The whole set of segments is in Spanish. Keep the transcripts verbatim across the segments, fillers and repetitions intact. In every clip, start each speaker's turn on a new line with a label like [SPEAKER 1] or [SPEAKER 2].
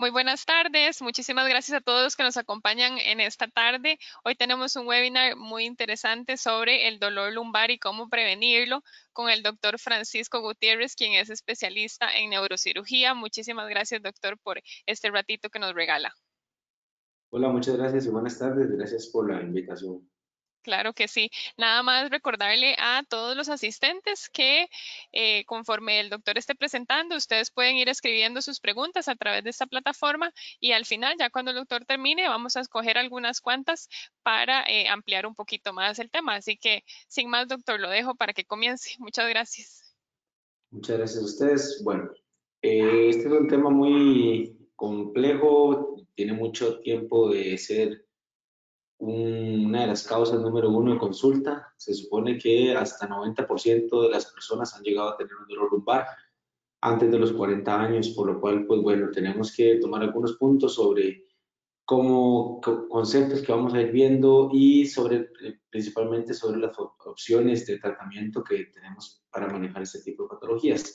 [SPEAKER 1] Muy buenas tardes, muchísimas gracias a todos los que nos acompañan en esta tarde. Hoy tenemos un webinar muy interesante sobre el dolor lumbar y cómo prevenirlo con el doctor Francisco Gutiérrez, quien es especialista en neurocirugía. Muchísimas gracias, doctor, por este ratito que nos regala.
[SPEAKER 2] Hola, muchas gracias y buenas tardes. Gracias por la invitación.
[SPEAKER 1] Claro que sí. Nada más recordarle a todos los asistentes que eh, conforme el doctor esté presentando, ustedes pueden ir escribiendo sus preguntas a través de esta plataforma y al final, ya cuando el doctor termine, vamos a escoger algunas cuantas para eh, ampliar un poquito más el tema. Así que, sin más, doctor, lo dejo para que comience. Muchas gracias.
[SPEAKER 2] Muchas gracias a ustedes. Bueno, eh, este es un tema muy complejo, tiene mucho tiempo de ser un- una de las causas número uno de consulta. Se supone que hasta noventa por ciento de las personas han llegado a tener un dolor lumbar antes de los cuarenta años, por lo cual, pues bueno, tenemos que tomar algunos puntos sobre como co- conceptos que vamos a ir viendo y sobre, eh, principalmente sobre las op- opciones de tratamiento que tenemos para manejar este tipo de patologías.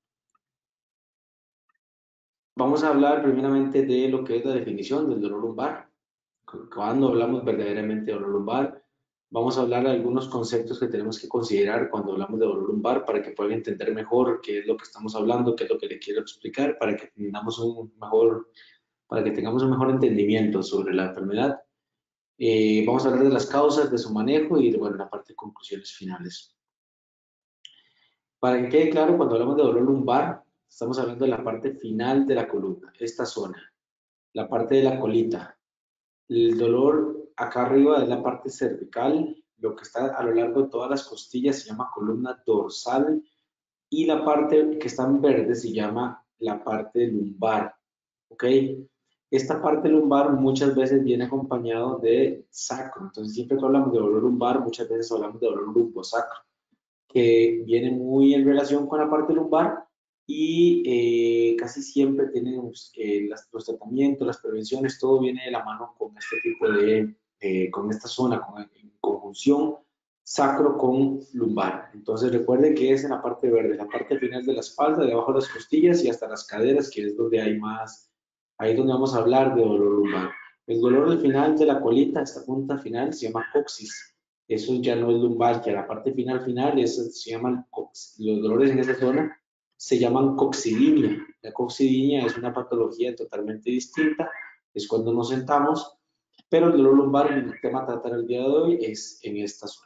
[SPEAKER 2] Vamos a hablar primeramente de lo que es la definición del dolor lumbar. Cu- Cuando hablamos verdaderamente de dolor lumbar, vamos a hablar de algunos conceptos que tenemos que considerar cuando hablamos de dolor lumbar para que puedan entender mejor qué es lo que estamos hablando, qué es lo que le quiero explicar, para que tengamos un mejor, para que tengamos un mejor entendimiento sobre la enfermedad. Eh, vamos a hablar de las causas, de su manejo y, bueno, la parte de conclusiones finales. Para que quede claro, cuando hablamos de dolor lumbar, estamos hablando de la parte final de la columna, esta zona, la parte de la colita. El dolor acá arriba es la parte cervical, lo que está a lo largo de todas las costillas se llama columna dorsal y la parte que está en verde se llama la parte lumbar, ¿ok? Esta parte lumbar muchas veces viene acompañado de sacro, entonces siempre que hablamos de dolor lumbar, muchas veces hablamos de dolor lumbosacro, que viene muy en relación con la parte lumbar y eh, casi siempre tenemos eh, las, los tratamientos, las prevenciones, todo viene de la mano con este tipo de, eh, con esta zona, con, en conjunción sacro con lumbar. Entonces recuerden que es en la parte verde, la parte final de la espalda, debajo de las costillas y hasta las caderas, que es donde hay más, ahí es donde vamos a hablar de dolor lumbar. El dolor del final de la colita, esta punta final, se llama coxis. Eso ya no es lumbalgia, la parte final final, eso se llaman, los dolores en esa zona se llaman coxidinia. La coxidinia es una patología totalmente distinta, es cuando nos sentamos, pero el dolor lumbar, el tema a tratar el día de hoy es en esta zona.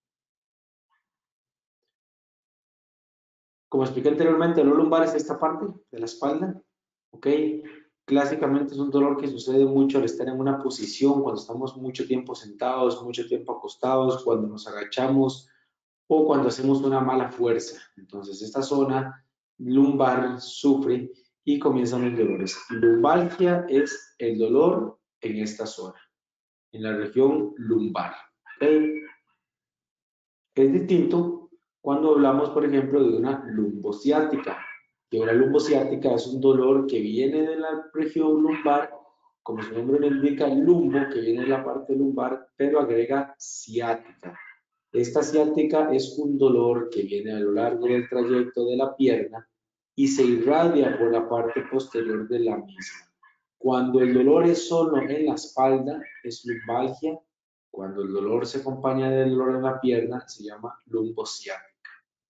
[SPEAKER 2] Como expliqué anteriormente, el dolor lumbar es esta parte de la espalda, ¿ok? Clásicamente es un dolor que sucede mucho al estar en una posición, cuando estamos mucho tiempo sentados, mucho tiempo acostados, cuando nos agachamos o cuando hacemos una mala fuerza. Entonces, esta zona lumbar sufre y comienzan los dolores. Lumbalgia es el dolor en esta zona, en la región lumbar. ¿Okay? Es distinto cuando hablamos, por ejemplo, de una lumbociática, que una lumbociática es un dolor que viene de la región lumbar, como su nombre lo indica, lumbo, que viene de la parte lumbar, pero agrega ciática. Esta ciática es un dolor que viene a lo largo del trayecto de la pierna y se irradia por la parte posterior de la misma. Cuando el dolor es solo en la espalda, es lumbalgia. Cuando el dolor se acompaña del dolor en la pierna, se llama lumbociática.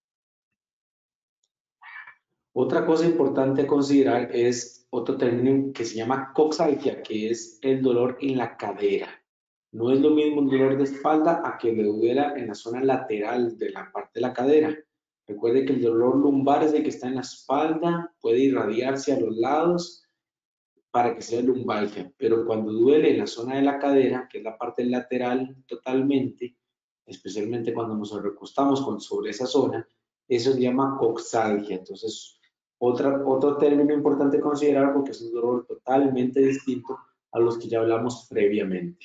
[SPEAKER 2] Otra cosa importante a considerar es otro término que se llama coxalgia, que es el dolor en la cadera. No es lo mismo un dolor de espalda a que le duela en la zona lateral de la parte de la cadera. Recuerde que el dolor lumbar es el que está en la espalda, puede irradiarse a los lados para que sea lumbalgia, pero cuando duele en la zona de la cadera, que es la parte lateral totalmente, especialmente cuando nos recostamos con, sobre esa zona, eso se llama coxalgia. Entonces, otra, otro término importante considerar porque es un dolor totalmente distinto a los que ya hablamos previamente.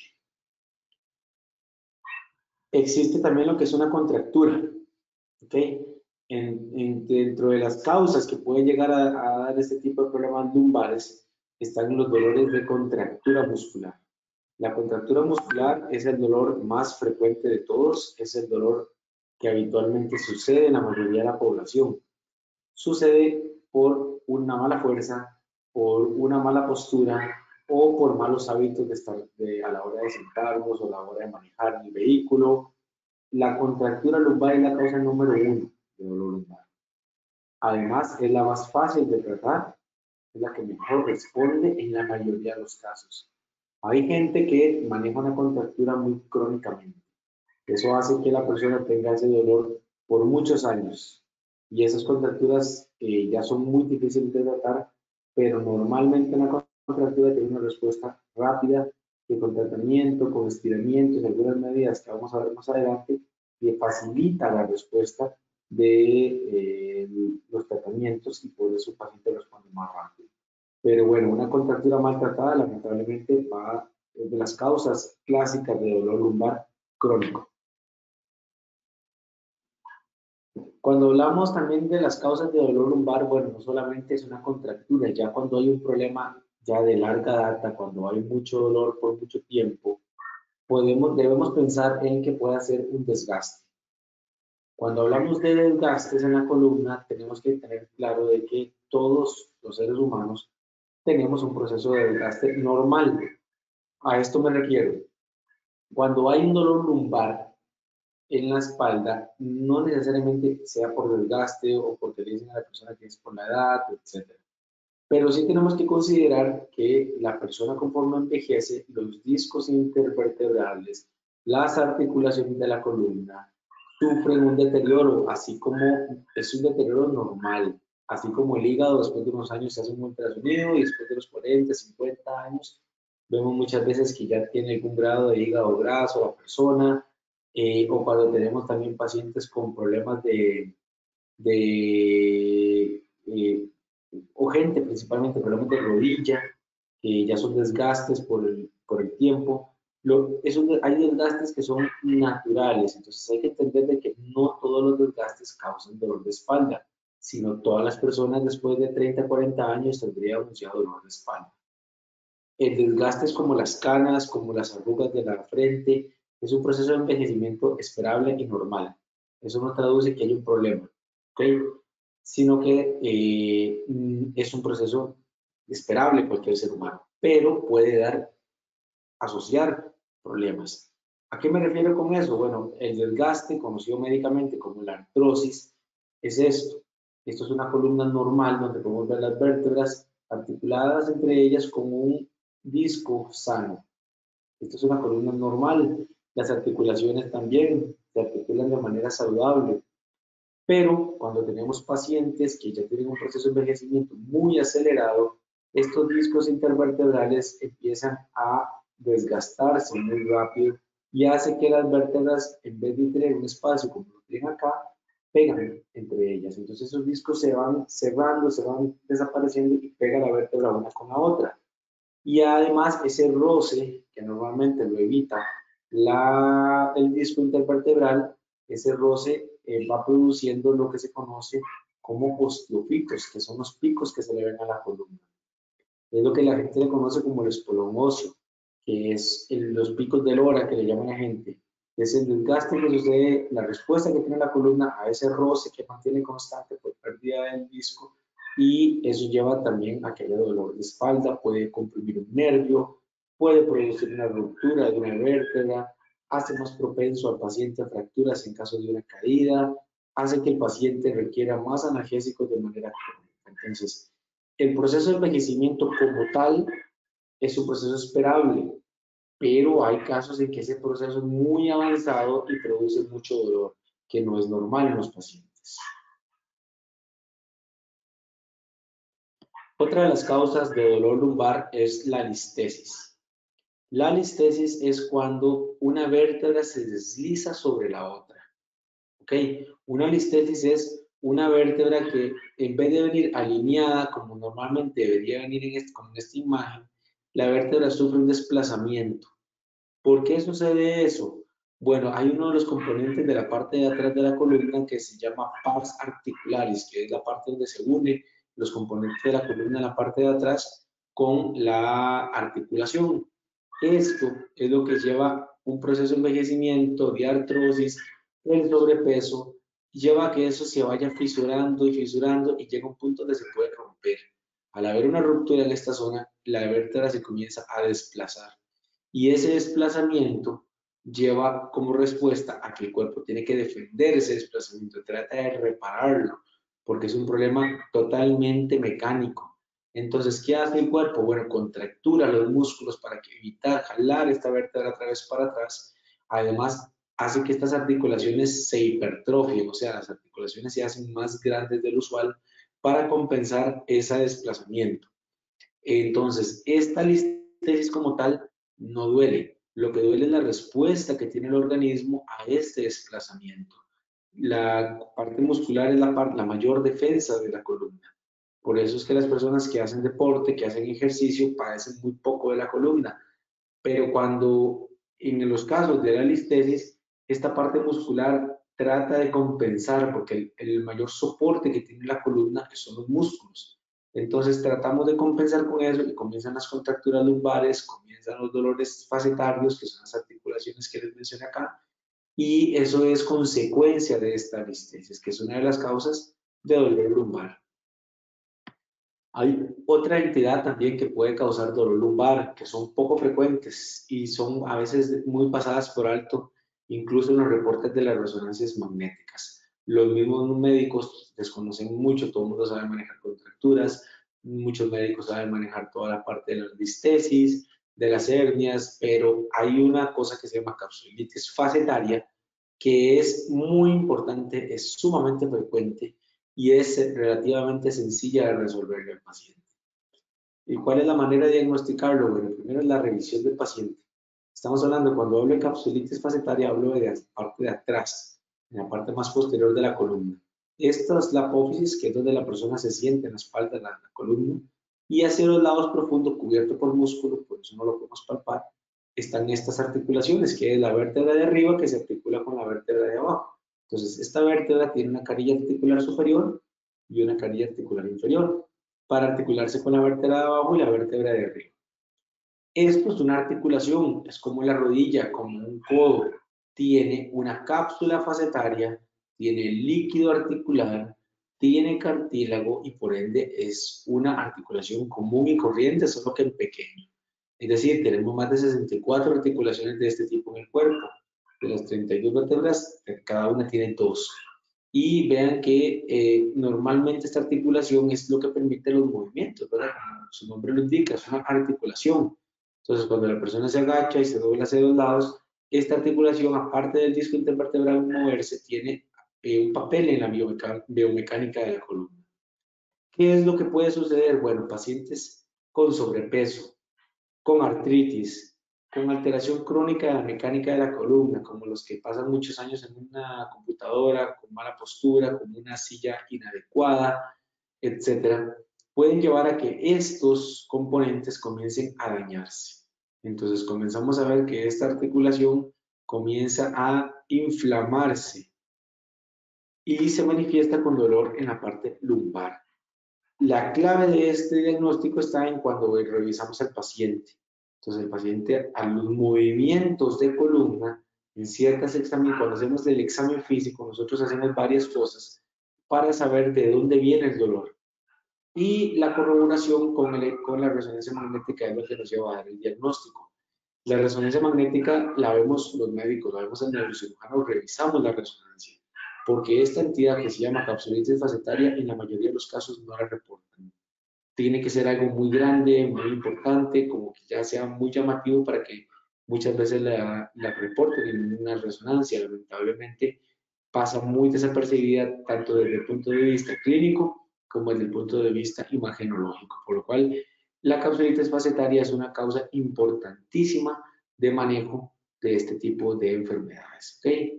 [SPEAKER 2] Existe también lo que es una contractura, ¿ok? En, en, dentro de las causas que pueden llegar a, a dar este tipo de problemas lumbares están los dolores de contractura muscular. La contractura muscular es el dolor más frecuente de todos, es el dolor que habitualmente sucede en la mayoría de la población. Sucede por una mala fuerza, por una mala postura o por malos hábitos de estar de, a la hora de sentarnos o a la hora de manejar el vehículo. La contractura lumbar es la causa número uno de dolor lumbar. Además, es la más fácil de tratar, es la que mejor responde en la mayoría de los casos. Hay gente que maneja una contractura muy crónicamente. Eso hace que la persona tenga ese dolor por muchos años. Y esas contracturas eh, ya son muy difíciles de tratar, pero normalmente una contractura tiene una respuesta rápida, que con tratamiento, con estiramientos, algunas medidas que vamos a ver más adelante, que facilita la respuesta de eh, los tratamientos y por eso el paciente responde más rápido. Pero bueno, una contractura maltratada lamentablemente va de las causas clásicas de dolor lumbar crónico. Cuando hablamos también de las causas de dolor lumbar, bueno, no solamente es una contractura, ya cuando hay un problema ya de larga data, cuando hay mucho dolor por mucho tiempo, podemos, debemos pensar en que pueda ser un desgaste. Cuando hablamos de desgastes en la columna, tenemos que tener claro de que todos los seres humanos tenemos un proceso de desgaste normal. A esto me refiero. Cuando hay un dolor lumbar en la espalda, no necesariamente sea por desgaste o porque le dicen a la persona que es por la edad, etcétera. Pero sí tenemos que considerar que la persona conforme envejece, los discos intervertebrales, las articulaciones de la columna, sufren un deterioro, así como es un deterioro normal, así como el hígado después de unos años se hace un ultrasonido y después de los cuarenta, cincuenta años, vemos muchas veces que ya tiene algún grado de hígado graso la persona, eh, o cuando tenemos también pacientes con problemas de, de eh, o gente principalmente problemas de rodilla, que ya son desgastes por el, por el tiempo. Lo, esos, hay desgastes que son naturales, entonces hay que entender de que no todos los desgastes causan dolor de espalda, sino todas las personas después de treinta, cuarenta años tendrían ya dolor de espalda. El desgaste es como las canas, como las arrugas de la frente, es un proceso de envejecimiento esperable y normal. Eso no traduce que hay un problema, ¿ok? Sino que eh, es un proceso esperable cualquier ser humano, pero puede dar, asociar problemas. ¿A qué me refiero con eso? Bueno, el desgaste, conocido médicamente como la artrosis, es esto. Esto es una columna normal donde podemos ver las vértebras articuladas entre ellas como un disco sano. Esto es una columna normal. Las articulaciones también se articulan de manera saludable. Pero cuando tenemos pacientes que ya tienen un proceso de envejecimiento muy acelerado, estos discos intervertebrales empiezan a desgastarse muy rápido y hace que las vértebras, en vez de tener un espacio como lo tienen acá, pegan entre ellas. Entonces esos discos se van cerrando, se van desapareciendo y pega la vértebra una con la otra. Y además ese roce, que normalmente lo evita la, el disco intervertebral, ese roce eh, va produciendo lo que se conoce como osteofitos, que son los picos que se le ven a la columna. Es lo que la gente le conoce como el espolón óseo, que es el, los picos de Lora que le llaman a la gente. Es el desgaste que sucede, la respuesta que tiene la columna a ese roce que mantiene constante por pérdida del disco, y eso lleva también a que haya dolor de espalda, puede comprimir un nervio, puede producir una ruptura de una vértebra, hace más propenso al paciente a fracturas en caso de una caída, hace que el paciente requiera más analgésicos de manera crónica. Entonces, el proceso de envejecimiento como tal es un proceso esperable, pero hay casos en que ese proceso es muy avanzado y produce mucho dolor, que no es normal en los pacientes. Otra de las causas de dolor lumbar es la listesis. La listesis es cuando una vértebra se desliza sobre la otra. ¿Ok? Una listesis es una vértebra que en vez de venir alineada como normalmente debería venir en este, como en esta imagen, la vértebra sufre un desplazamiento. ¿Por qué sucede eso? Bueno, hay uno de los componentes de la parte de atrás de la columna que se llama pars articularis, que es la parte donde se unen los componentes de la columna en la parte de atrás con la articulación. Esto es lo que lleva un proceso de envejecimiento, de artrosis, el sobrepeso, lleva a que eso se vaya fisurando y fisurando y llega a un punto donde se puede romper. Al haber una ruptura en esta zona, la vértebra se comienza a desplazar. Y ese desplazamiento lleva como respuesta a que el cuerpo tiene que defender ese desplazamiento, trata de repararlo, porque es un problema totalmente mecánico. Entonces, ¿qué hace el cuerpo? Bueno, contractura los músculos para que evitar jalar esta vértebra otra vez para atrás. Además, hace que estas articulaciones se hipertrofien, o sea, las articulaciones se hacen más grandes del usual para compensar ese desplazamiento. Entonces, esta listesis como tal no duele. Lo que duele es la respuesta que tiene el organismo a este desplazamiento. La parte muscular es la, parte, la mayor defensa de la columna. Por eso es que las personas que hacen deporte, que hacen ejercicio, padecen muy poco de la columna. Pero cuando en los casos de la listesis, esta parte muscular trata de compensar, porque el, el mayor soporte que tiene la columna son los músculos. Entonces tratamos de compensar con eso y comienzan las contracturas lumbares, comienzan los dolores facetarios, que son las articulaciones que les mencioné acá, y eso es consecuencia de esta listesis, que es una de las causas de dolor lumbar. Hay otra entidad también que puede causar dolor lumbar, que son poco frecuentes y son a veces muy pasadas por alto, incluso en los reportes de las resonancias magnéticas. Los mismos médicos desconocen mucho, todo el mundo sabe manejar contracturas, muchos médicos saben manejar toda la parte de la listesis, de las hernias, pero hay una cosa que se llama capsulitis facetaria, que es muy importante, es sumamente frecuente y es relativamente sencilla de resolverle al paciente. ¿Y cuál es la manera de diagnosticarlo? Bueno, primero es la revisión del paciente. Estamos hablando, cuando hablo de capsulitis facetaria, hablo de la parte de atrás, en la parte más posterior de la columna. Esta es la apófisis, que es donde la persona se siente en la espalda de la, la columna, y hacia los lados profundos, cubierto por músculo, por eso no lo podemos palpar, están estas articulaciones, que es la vértebra de arriba que se articula con la vértebra de abajo. Entonces, esta vértebra tiene una canilla articular superior y una canilla articular inferior para articularse con la vértebra de abajo y la vértebra de arriba. Esto es una articulación, es como la rodilla, como un codo. Tiene una cápsula facetaria, tiene líquido articular, tiene cartílago y por ende es una articulación común y corriente, solo que en pequeño. Es decir, tenemos más de sesenta y cuatro articulaciones de este tipo en el cuerpo. De las treinta y dos vértebras, cada una tiene dos. Y vean que eh, normalmente esta articulación es lo que permite los movimientos, ¿verdad? Como su nombre lo indica, es una articulación. Entonces, cuando la persona se agacha y se dobla hacia los lados, esta articulación, aparte del disco intervertebral moverse, tiene eh, un papel en la biomecánica de la columna. ¿Qué es lo que puede suceder? Bueno, pacientes con sobrepeso, con artritis, con alteración crónica de la mecánica de la columna, como los que pasan muchos años en una computadora, con mala postura, con una silla inadecuada, etcétera, pueden llevar a que estos componentes comiencen a dañarse. Entonces comenzamos a ver que esta articulación comienza a inflamarse y se manifiesta con dolor en la parte lumbar. La clave de este diagnóstico está en cuando revisamos al paciente. Entonces, el paciente a los movimientos de columna, en ciertas exámenes, cuando hacemos el examen físico, nosotros hacemos varias cosas para saber de dónde viene el dolor. Y la corroboración con, el, con la resonancia magnética es lo que nos lleva a dar el diagnóstico. La resonancia magnética la vemos los médicos, la vemos el neurocirujano, revisamos la resonancia, porque esta entidad que se llama capsulitis facetaria en la mayoría de los casos no la reportan. Tiene que ser algo muy grande, muy importante, como que ya sea muy llamativo para que muchas veces la, la reporten en una resonancia. Lamentablemente pasa muy desapercibida tanto desde el punto de vista clínico como desde el punto de vista imagenológico, por lo cual la capsulitis facetaria es una causa importantísima de manejo de este tipo de enfermedades. ¿Okay?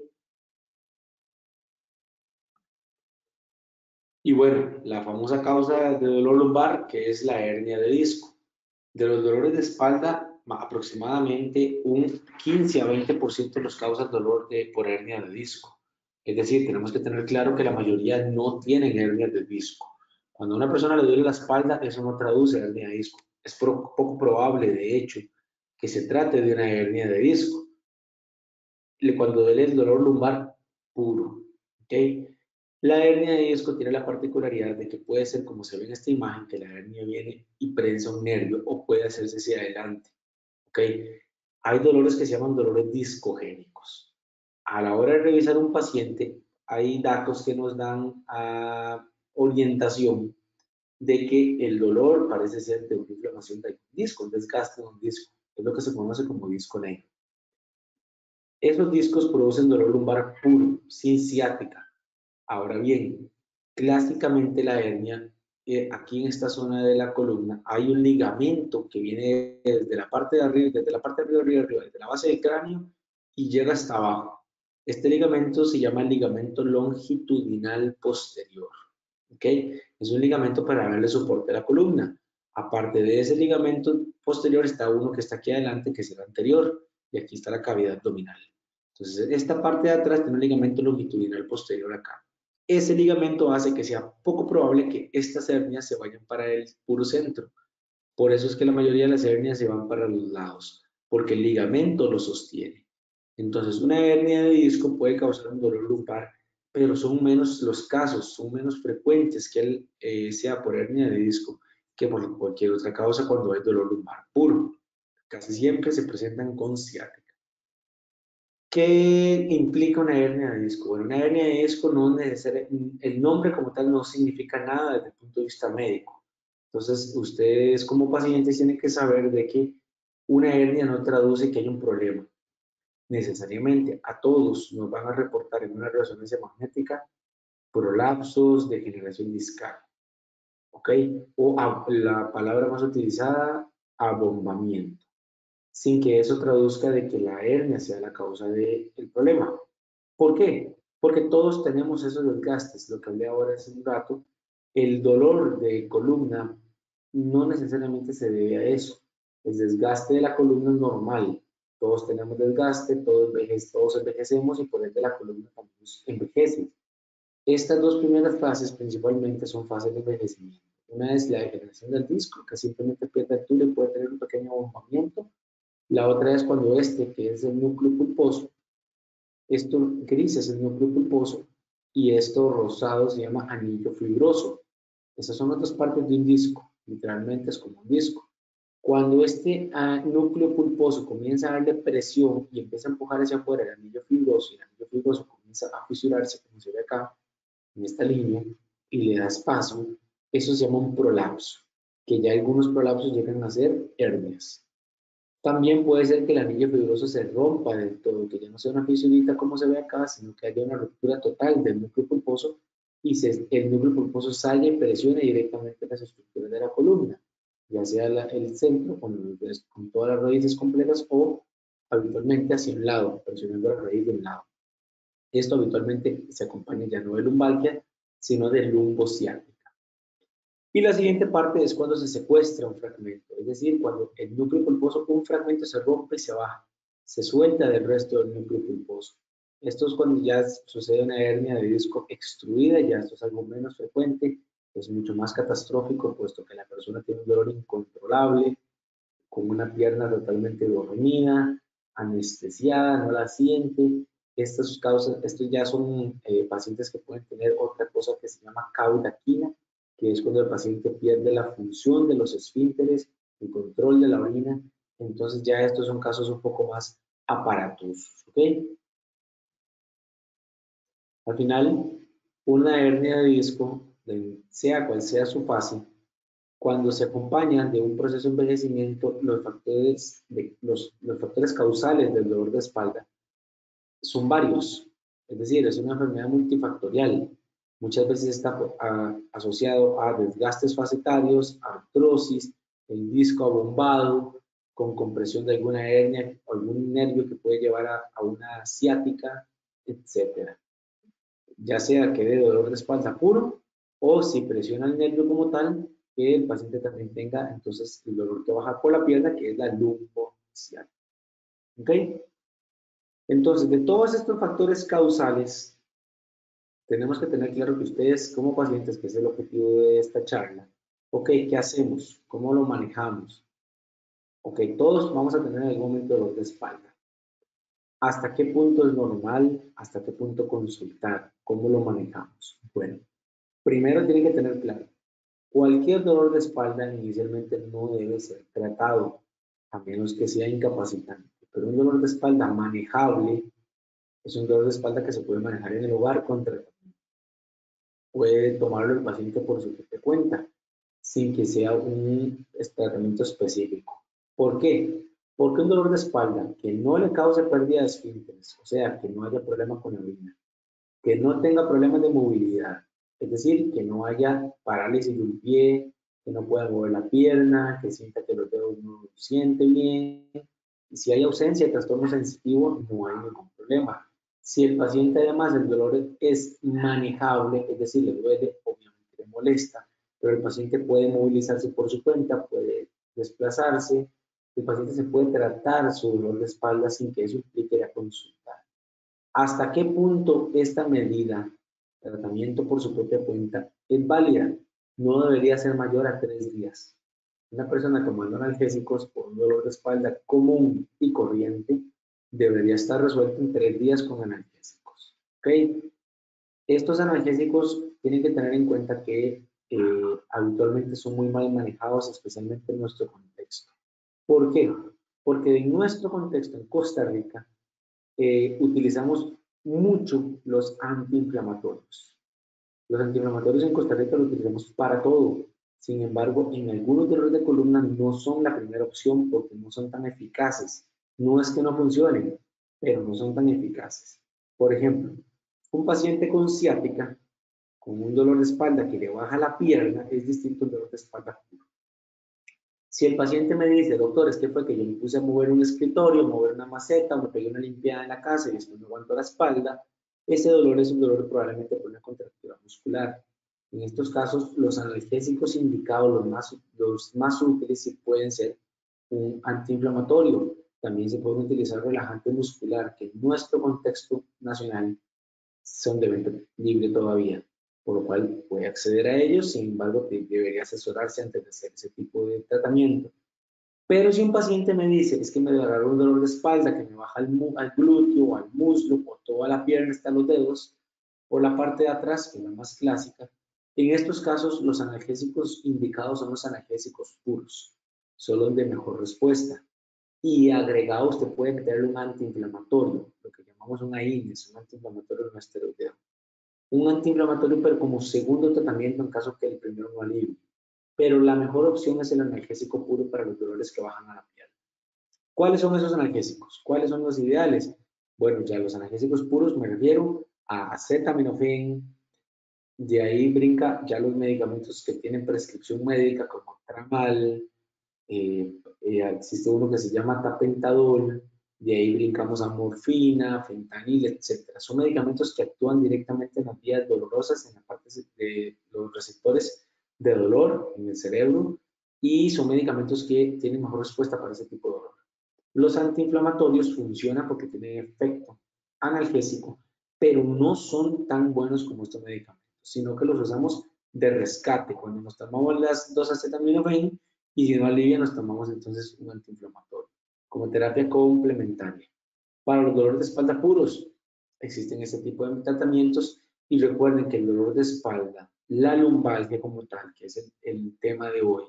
[SPEAKER 2] Y bueno, la famosa causa de dolor lumbar, que es la hernia de disco. De los dolores de espalda, aproximadamente un quince a veinte por ciento los causan dolor de, por hernia de disco. Es decir, tenemos que tener claro que la mayoría no tienen hernia de disco. Cuando a una persona le duele la espalda, eso no traduce a hernia de disco. Es pro, poco probable, de hecho, que se trate de una hernia de disco. Cuando duele el dolor lumbar puro, ¿ok? La hernia de disco tiene la particularidad de que puede ser, como se ve en esta imagen, que la hernia viene y prensa un nervio o puede hacerse hacia adelante. ¿Ok? Hay dolores que se llaman dolores discogénicos. A la hora de revisar un paciente, hay datos que nos dan uh, orientación de que el dolor parece ser de una inflamación de un disco, un desgaste de un disco. Es lo que se conoce como disco negro. Esos discos producen dolor lumbar puro, sin ciática. Ahora bien, clásicamente la hernia, eh, aquí en esta zona de la columna, hay un ligamento que viene desde la parte de arriba, desde la parte de arriba, arriba, arriba, desde la base del cráneo y llega hasta abajo. Este ligamento se llama ligamento longitudinal posterior. ¿Ok? Es un ligamento para darle soporte a la columna. Aparte de ese ligamento posterior está uno que está aquí adelante, que es el anterior, y aquí está la cavidad abdominal. Entonces, esta parte de atrás tiene un ligamento longitudinal posterior acá. Ese ligamento hace que sea poco probable que estas hernias se vayan para el puro centro. Por eso es que la mayoría de las hernias se van para los lados, porque el ligamento lo sostiene. Entonces, una hernia de disco puede causar un dolor lumbar, pero son menos los casos, son menos frecuentes que él eh, sea por hernia de disco que por cualquier otra causa cuando hay dolor lumbar puro. Casi siempre se presentan con ciática. ¿Qué implica una hernia de disco? Bueno, una hernia de disco no necesariamente, el nombre como tal no significa nada desde el punto de vista médico. Entonces, ustedes como pacientes tienen que saber de que una hernia no traduce que hay un problema. Necesariamente a todos nos van a reportar en una resonancia magnética prolapsos, degeneración discal, ¿ok? O a, la palabra más utilizada, abombamiento, sin que eso traduzca de que la hernia sea la causa del problema. ¿Por qué? Porque todos tenemos esos desgastes, lo que hablé ahora hace un rato. El dolor de columna no necesariamente se debe a eso. El desgaste de la columna es normal. Todos tenemos desgaste, todos, envejece, todos envejecemos y por ende la columna también envejece. Estas dos primeras fases principalmente son fases de envejecimiento. Una es la degeneración del disco, que simplemente pierde altura y puede tener un pequeño abombamiento. La otra es cuando este, que es el núcleo pulposo, esto gris es el núcleo pulposo y esto rosado se llama anillo fibroso. Esas son otras partes de un disco, literalmente es como un disco. Cuando este uh, núcleo pulposo comienza a darle presión y empieza a empujar hacia afuera el anillo fibroso, y el anillo fibroso comienza a fisurarse, como se ve acá, en esta línea, y le da espacio, eso se llama un prolapso, que ya algunos prolapsos llegan a ser hernias. También puede ser que el anillo fibroso se rompa del todo, que ya no sea una fisurita como se ve acá, sino que haya una ruptura total del núcleo pulposo y se, el núcleo pulposo salga y presione directamente las estructuras de la columna, ya sea la, el centro con, con todas las raíces completas o habitualmente hacia un lado, presionando la raíz de un lado. Esto habitualmente se acompaña ya no de lumbalgia, sino de lumbociática. Y la siguiente parte es cuando se secuestra un fragmento, es decir, cuando el núcleo pulposo, un fragmento se rompe y se baja, se suelta del resto del núcleo pulposo. Esto es cuando ya sucede una hernia de disco extruida, ya esto es algo menos frecuente, es mucho más catastrófico, puesto que la persona tiene un dolor incontrolable, con una pierna totalmente dormida, anestesiada, no la siente. Estas causas, estos ya son eh, pacientes que pueden tener otra cosa que se llama caudaquina, que es cuando el paciente pierde la función de los esfínteres, el control de la orina. Entonces ya estos son casos un poco más aparatosos, ¿ok? Al final, una hernia de disco, sea cual sea su fase, cuando se acompañan de un proceso de envejecimiento, los factores, de, los, los factores causales del dolor de espalda son varios. Es decir, es una enfermedad multifactorial. Muchas veces está a, asociado a desgastes facetarios, artrosis, el disco abombado, con compresión de alguna hernia o algún nervio que puede llevar a, a una ciática, etcétera. Ya sea que dé dolor de espalda puro o si presiona el nervio como tal, que el paciente también tenga entonces el dolor que baja por la pierna, que es la lumbociática. ¿Ok? Entonces, de todos estos factores causales, tenemos que tener claro que ustedes como pacientes, que es el objetivo de esta charla, ok, ¿qué hacemos? ¿Cómo lo manejamos? Ok, todos vamos a tener en algún momento dolor de espalda. ¿Hasta qué punto es normal? ¿Hasta qué punto consultar? ¿Cómo lo manejamos? Bueno, primero tiene que tener claro, cualquier dolor de espalda inicialmente no debe ser tratado, a menos que sea incapacitante. Pero un dolor de espalda manejable es un dolor de espalda que se puede manejar en el hogar con tratamiento. Puede tomarlo el paciente por su propia cuenta, sin que sea un tratamiento específico. ¿Por qué? Porque un dolor de espalda que no le cause pérdida de esfínteres, o sea, que no haya problema con la orina, que no tenga problemas de movilidad, es decir, que no haya parálisis de un pie, que no pueda mover la pierna, que sienta que los dedos no siente bien. Y si hay ausencia de trastorno sensitivo, no hay ningún problema. Si el paciente además el dolor es manejable, es decir, le duele, obviamente le molesta, pero el paciente puede movilizarse por su cuenta, puede desplazarse, el paciente se puede tratar su dolor de espalda sin que eso implique la consulta. ¿Hasta qué punto esta medida, tratamiento por su propia cuenta, es válida? No debería ser mayor a tres días. Una persona tomando analgésicos por un dolor de espalda común y corriente debería estar resuelto en tres días con analgésicos. ¿Ok? Estos analgésicos tienen que tener en cuenta que eh, habitualmente son muy mal manejados, especialmente en nuestro contexto. ¿Por qué? Porque en nuestro contexto, en Costa Rica, eh, utilizamos mucho los antiinflamatorios. Los antiinflamatorios en Costa Rica los utilizamos para todo. Sin embargo, en algunos dolores de columna no son la primera opción porque no son tan eficaces. No es que no funcionen, pero no son tan eficaces. Por ejemplo, un paciente con ciática, con un dolor de espalda que le baja la pierna, es distinto al dolor de espalda puro. Si el paciente me dice, doctor, es que fue que yo me puse a mover un escritorio, mover una maceta, o me pegué una limpiada en la casa y después me aguanto la espalda, ese dolor es un dolor probablemente por una contractura muscular. En estos casos, los analgésicos indicados, los más, los más útiles, sí pueden ser un antiinflamatorio. También se pueden utilizar relajantes muscular, que en nuestro contexto nacional son de venta libre todavía, por lo cual puede acceder a ellos, sin embargo, debería asesorarse antes de hacer ese tipo de tratamiento. Pero si un paciente me dice, es que me agarró un dolor de espalda, que me baja al, al glúteo, al muslo, o toda la pierna hasta los dedos, o la parte de atrás, que es la más clásica, en estos casos los analgésicos indicados son los analgésicos puros, son los de mejor respuesta. Y agregado usted puede meterle un antiinflamatorio, lo que llamamos un A I N E S, un antiinflamatorio no esteroideo. Un antiinflamatorio, pero como segundo tratamiento en caso que el primero no alivie. Pero la mejor opción es el analgésico puro para los dolores que bajan a la piel. ¿Cuáles son esos analgésicos? ¿Cuáles son los ideales? Bueno, ya los analgésicos puros me refiero a acetaminofén, de ahí brinca ya los medicamentos que tienen prescripción médica como tramal, eh, eh, existe uno que se llama tapentadol, de ahí brincamos a morfina, fentanil, etcétera. Son medicamentos que actúan directamente en las vías dolorosas, en la parte de los receptores de dolor en el cerebro, y son medicamentos que tienen mejor respuesta para ese tipo de dolor. Los antiinflamatorios funcionan porque tienen efecto analgésico, pero no son tan buenos como estos medicamentos, sino que los usamos de rescate. Cuando nos tomamos las dos acetaminofén y si no alivia, nos tomamos entonces un antiinflamatorio como terapia complementaria. Para los dolores de espalda puros, existen este tipo de tratamientos y recuerden que el dolor de espalda, la lumbalgia como tal, que es el, el tema de hoy,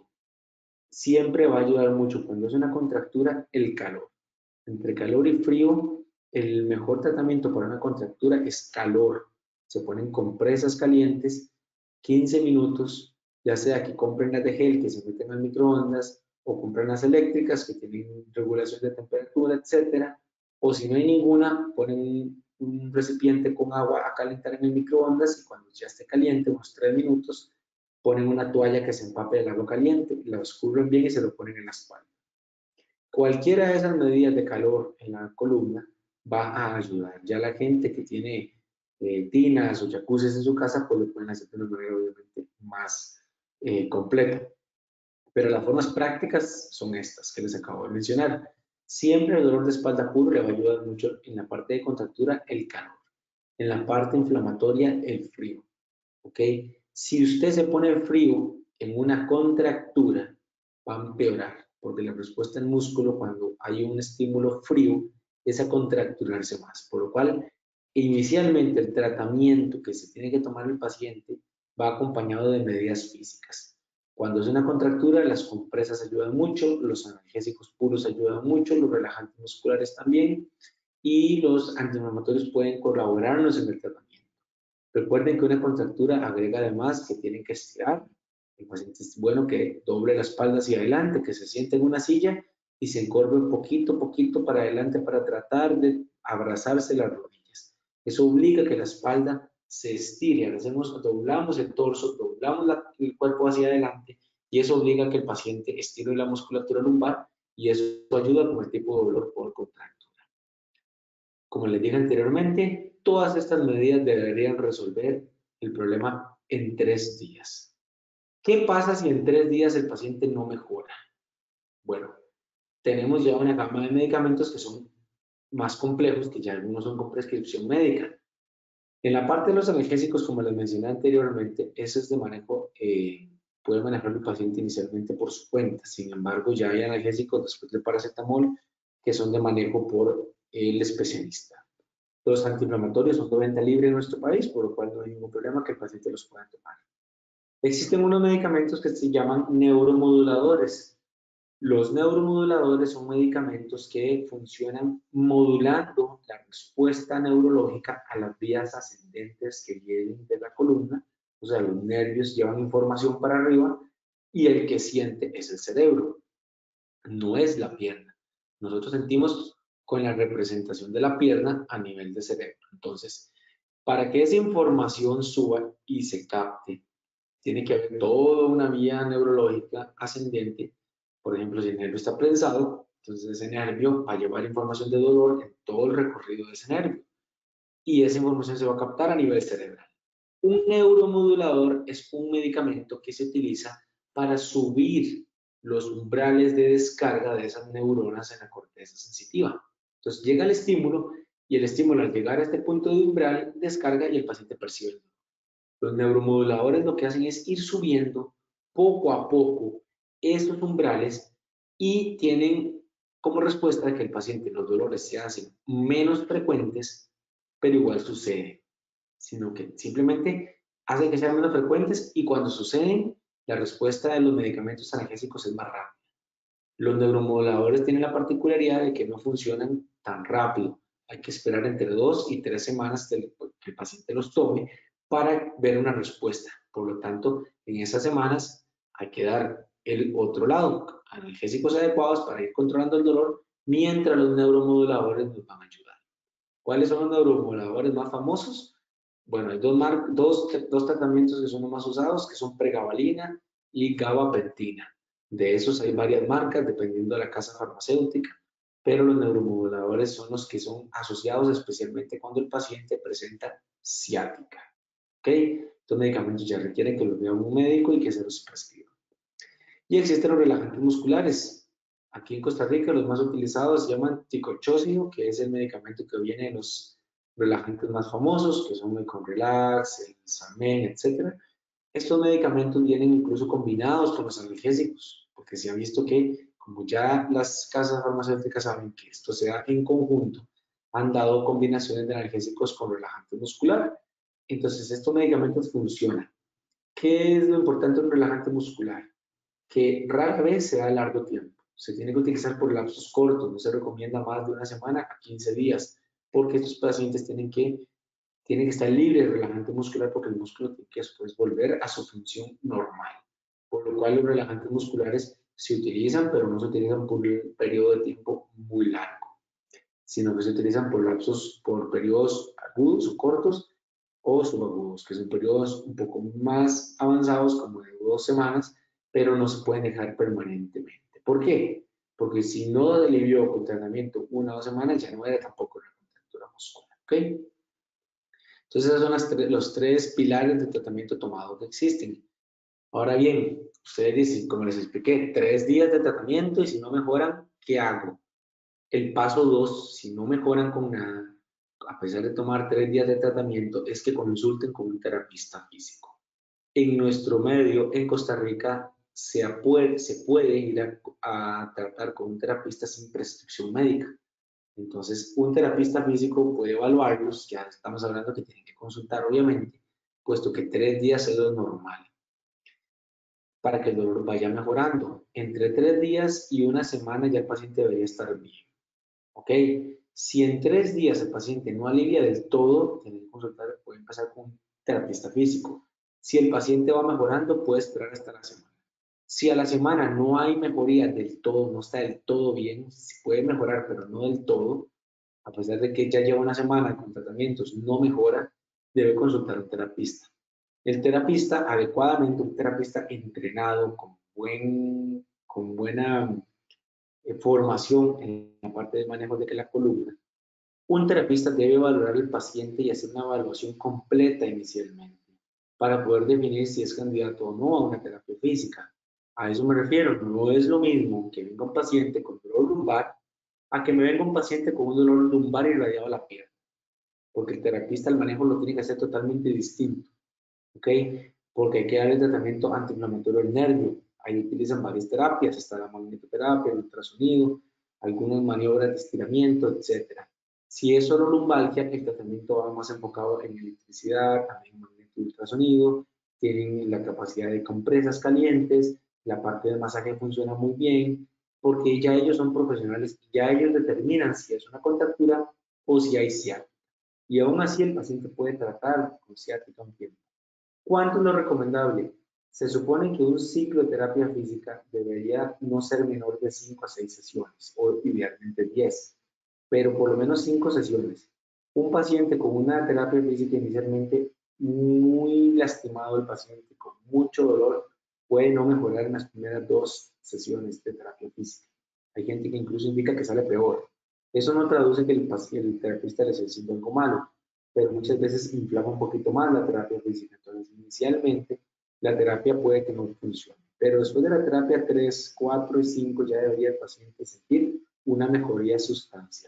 [SPEAKER 2] siempre va a ayudar mucho cuando es una contractura, el calor. Entre calor y frío, el mejor tratamiento para una contractura es calor. Se ponen compresas calientes, quince minutos, ya sea que compren las de gel que se meten al microondas o compren las eléctricas que tienen regulación de temperatura, etcétera. O si no hay ninguna, ponen un recipiente con agua a calentar en el microondas y cuando ya esté caliente, unos tres minutos, ponen una toalla que se empape del agua caliente, la escurren bien y se lo ponen en la espalda. Cualquiera de esas medidas de calor en la columna va a ayudar. Ya la gente que tiene eh, tinas o jacuzzis en su casa, pues lo pueden hacer de una manera obviamente más eh, completa. Pero las formas prácticas son estas que les acabo de mencionar. Siempre el dolor de espalda puro le va a ayudar mucho en la parte de contractura, el calor. En la parte inflamatoria, el frío. ¿Ok? Si usted se pone frío en una contractura, va a empeorar, porque la respuesta del músculo cuando hay un estímulo frío es a contracturarse más, por lo cual Inicialmente, el tratamiento que se tiene que tomar el paciente va acompañado de medidas físicas. Cuando es una contractura, las compresas ayudan mucho, los analgésicos puros ayudan mucho, los relajantes musculares también, y los antiinflamatorios pueden colaborarnos en el tratamiento. Recuerden que una contractura agrega además que tienen que estirar. El paciente es bueno que doble la espalda hacia adelante, que se siente en una silla y se encorve poquito, poquito para adelante para tratar de abrazarse las rodillas. Eso obliga a que la espalda se estire. Hacemos, doblamos el torso, doblamos la, el cuerpo hacia adelante y eso obliga a que el paciente estire la musculatura lumbar y eso ayuda con el tipo de dolor por contractura. Como les dije anteriormente, todas estas medidas deberían resolver el problema en tres días. ¿Qué pasa si en tres días el paciente no mejora? Bueno, tenemos ya una gama de medicamentos que son más complejos, que ya algunos son con prescripción médica. En la parte de los analgésicos, como les mencioné anteriormente, eso es de manejo, eh, puede manejar el paciente inicialmente por su cuenta. Sin embargo, ya hay analgésicos después del paracetamol que son de manejo por el especialista. Los antiinflamatorios son de venta libre en nuestro país, por lo cual no hay ningún problema que el paciente los pueda tomar. Existen unos medicamentos que se llaman neuromoduladores. Los neuromoduladores son medicamentos que funcionan modulando la respuesta neurológica a las vías ascendentes que vienen de la columna, o sea, los nervios llevan información para arriba y el que siente es el cerebro, no es la pierna. Nosotros sentimos con la representación de la pierna a nivel de cerebro. Entonces, para que esa información suba y se capte, tiene que haber toda una vía neurológica ascendente. Por ejemplo, si el nervio está prensado, entonces ese nervio va a llevar información de dolor en todo el recorrido de ese nervio. Y esa información se va a captar a nivel cerebral. Un neuromodulador es un medicamento que se utiliza para subir los umbrales de descarga de esas neuronas en la corteza sensitiva. Entonces llega el estímulo y el estímulo al llegar a este punto de umbral descarga y el paciente percibe el dolor. Los neuromoduladores lo que hacen es ir subiendo poco a poco estos umbrales y tienen como respuesta de que el paciente los dolores se hacen menos frecuentes, pero igual sucede, sino que simplemente hacen que sean menos frecuentes y cuando suceden, la respuesta de los medicamentos analgésicos es más rápida. Los neuromoduladores tienen la particularidad de que no funcionan tan rápido. Hay que esperar entre dos y tres semanas que el paciente los tome para ver una respuesta. Por lo tanto, en esas semanas hay que dar el otro lado, analgésicos adecuados para ir controlando el dolor, mientras los neuromoduladores nos van a ayudar. ¿Cuáles son los neuromoduladores más famosos? Bueno, hay dos, dos, dos tratamientos que son los más usados, que son pregabalina y gabapentina. De esos hay varias marcas, dependiendo de la casa farmacéutica, pero los neuromoduladores son los que son asociados especialmente cuando el paciente presenta ciática. ¿Ok? Estos medicamentos ya requieren que los vea un médico y que se los prescriba. Y existen los relajantes musculares. Aquí en Costa Rica los más utilizados se llaman ticochócido, que es el medicamento que viene en los relajantes más famosos, que son el Conrelax, el Xarmen, etcétera. Estos medicamentos vienen incluso combinados con los analgésicos, porque se ha visto que, como ya las casas farmacéuticas saben que esto se da en conjunto, han dado combinaciones de analgésicos con relajante muscular. Entonces, estos medicamentos funcionan. ¿Qué es lo importante de un relajante muscular? Que rara vez se da a largo tiempo. Se tiene que utilizar por lapsos cortos, no se recomienda más de una semana a quince días, porque estos pacientes tienen que, tienen que estar libres de relajante muscular porque el músculo tiene que después volver a su función normal. Por lo cual los relajantes musculares se utilizan, pero no se utilizan por un periodo de tiempo muy largo, sino que se utilizan por lapsos, por periodos agudos o cortos o subagudos, que son periodos un poco más avanzados, como de dos semanas, pero no se pueden dejar permanentemente. ¿Por qué? Porque si no alivió con tratamiento una o dos semanas, ya no era tampoco una contractura muscular. ¿Ok? Entonces, esos son las tres, los tres pilares de tratamiento tomado que existen. Ahora bien, ustedes dicen, como les expliqué, tres días de tratamiento y si no mejoran, ¿qué hago? El paso dos, si no mejoran con nada, a pesar de tomar tres días de tratamiento, es que consulten con un terapista físico. En nuestro medio, en Costa Rica, se puede, se puede ir a, a tratar con un terapista sin prescripción médica. Entonces, un terapista físico puede evaluarlos, ya estamos hablando que tienen que consultar, obviamente, puesto que tres días es lo normal para que el dolor vaya mejorando. Entre tres días y una semana ya el paciente debería estar bien. ¿Ok? Si en tres días el paciente no alivia del todo, tiene que consultar, puede empezar con un terapista físico. Si el paciente va mejorando, puede esperar hasta la semana. Si a la semana no hay mejoría del todo, no está del todo bien, si puede mejorar, pero no del todo, a pesar de que ya lleva una semana con tratamientos, no mejora, debe consultar a un terapista. El terapista, adecuadamente, un terapista entrenado, con, buen, con buena eh, formación en la parte de manejo de la columna, un terapista debe valorar al paciente y hacer una evaluación completa inicialmente para poder definir si es candidato o no a una terapia física. A eso me refiero, no es lo mismo que venga un paciente con dolor lumbar a que me venga un paciente con un dolor lumbar irradiado a la pierna, porque el terapista el manejo lo tiene que hacer totalmente distinto, ¿ok? Porque hay que darle tratamiento antiinflamatorio del nervio. Ahí utilizan varias terapias, está la magnetoterapia, el ultrasonido, algunas maniobras de estiramiento, etcétera. Si es solo lumbalgia, el tratamiento va más enfocado en electricidad, también magneto y ultrasonido, tienen la capacidad de compresas calientes, la parte de masaje funciona muy bien, porque ya ellos son profesionales, ya ellos determinan si es una contractura o si hay ciática. Y aún así el paciente puede tratar con ciática un tiempo. ¿Cuánto es lo recomendable? Se supone que un ciclo de terapia física debería no ser menor de cinco a seis sesiones, o idealmente diez, pero por lo menos cinco sesiones. Un paciente con una terapia física inicialmente muy lastimado, el paciente con mucho dolor, puede no mejorar en las primeras dos sesiones de terapia física. Hay gente que incluso indica que sale peor. Eso no traduce que el, el terapista les sienta algo malo, pero muchas veces inflama un poquito más la terapia física. Entonces, inicialmente, la terapia puede que no funcione, pero después de la terapia tres, cuatro y cinco ya debería el paciente sentir una mejoría sustancial.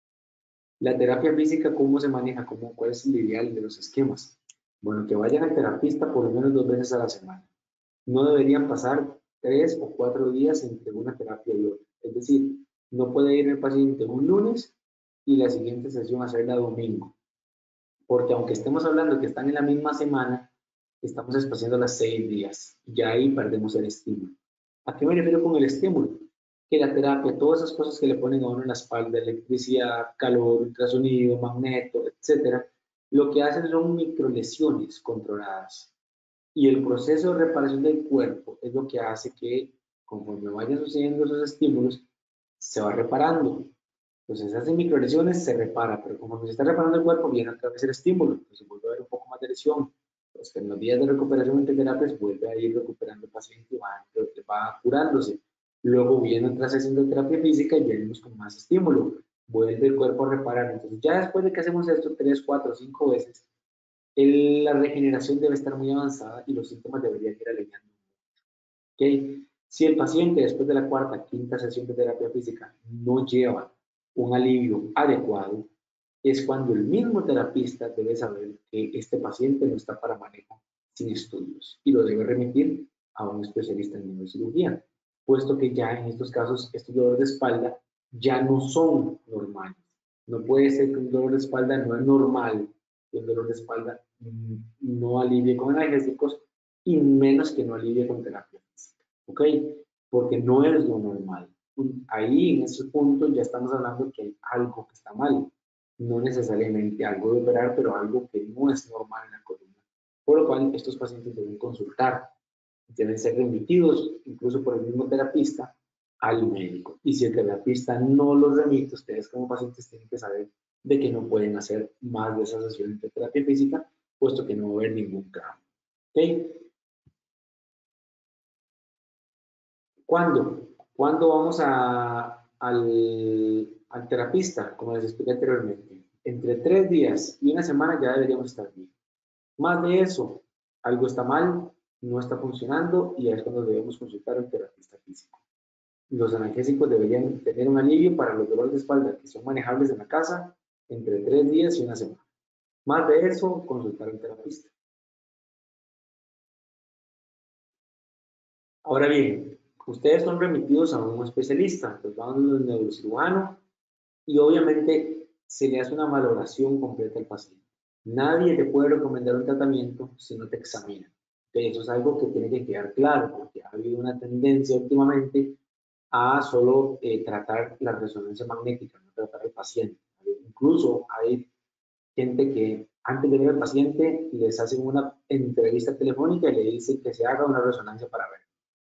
[SPEAKER 2] La terapia física, ¿cómo se maneja? ¿Cómo, ¿Cuál es el ideal de los esquemas? Bueno, que vayan al terapista por lo menos dos veces a la semana. No deberían pasar tres o cuatro días entre una terapia y otra. Es decir, no puede ir el paciente un lunes y la siguiente sesión hacerla domingo, porque aunque estemos hablando que están en la misma semana, estamos espaciando las seis días. Ya ahí perdemos el estímulo. ¿A qué me refiero con el estímulo? Que la terapia, todas esas cosas que le ponen a uno en la espalda, electricidad, calor, ultrasonido, magneto, etcétera, lo que hacen son microlesiones controladas. Y el proceso de reparación del cuerpo es lo que hace que, conforme vayan sucediendo esos estímulos, se va reparando. Entonces, esas microlesiones se repara, pero conforme se está reparando el cuerpo, viene otra vez el estímulo, entonces vuelve a haber un poco más de lesión. Pues que en los días de recuperación entre terapias vuelve a ir recuperando el paciente y va, va curándose. Luego viene otra sesión de terapia física y venimos con más estímulo. Vuelve el cuerpo a reparar. Entonces, ya después de que hacemos esto tres, cuatro, cinco veces, el, la regeneración debe estar muy avanzada y los síntomas deberían ir aliviando. ¿Okay? Si el paciente después de la cuarta, quinta sesión de terapia física no lleva un alivio adecuado, es cuando el mismo terapista debe saber que este paciente no está para manejo sin estudios y lo debe remitir a un especialista en neurocirugía, puesto que ya en estos casos estos dolores de espalda ya no son normales. No puede ser que un dolor de espalda no es normal, que un dolor de espalda no alivie con analgésicos y menos que no alivie con terapia física, ¿ok? Porque no es lo normal. Ahí, en ese punto, ya estamos hablando que hay algo que está mal. No necesariamente algo de operar, pero algo que no es normal en la columna. Por lo cual, estos pacientes deben consultar, deben ser remitidos, incluso por el mismo terapista, al médico. Y si el terapista no los remite, ustedes como pacientes tienen que saber de que no pueden hacer más de esas sesiones de terapia física, puesto que no va a haber ningún cambio. ¿Ok? ¿Cuándo? ¿Cuándo vamos a, al, al terapista? Como les expliqué anteriormente. Entre tres días y una semana ya deberíamos estar bien. Más de eso, algo está mal, no está funcionando y es cuando debemos consultar al terapista físico. Los analgésicos deberían tener un alivio para los dolores de espalda que son manejables en la casa entre tres días y una semana. Más de eso, consultar al terapista. Ahora bien, ustedes son remitidos a un especialista, pues van a un neurocirujano y obviamente se le hace una valoración completa al paciente. Nadie te puede recomendar un tratamiento si no te examina. Entonces, eso es algo que tiene que quedar claro, porque ha habido una tendencia últimamente a solo eh, tratar la resonancia magnética, no tratar al paciente. Incluso hay gente que antes de ver al paciente les hacen una entrevista telefónica y le dicen que se haga una resonancia para ver.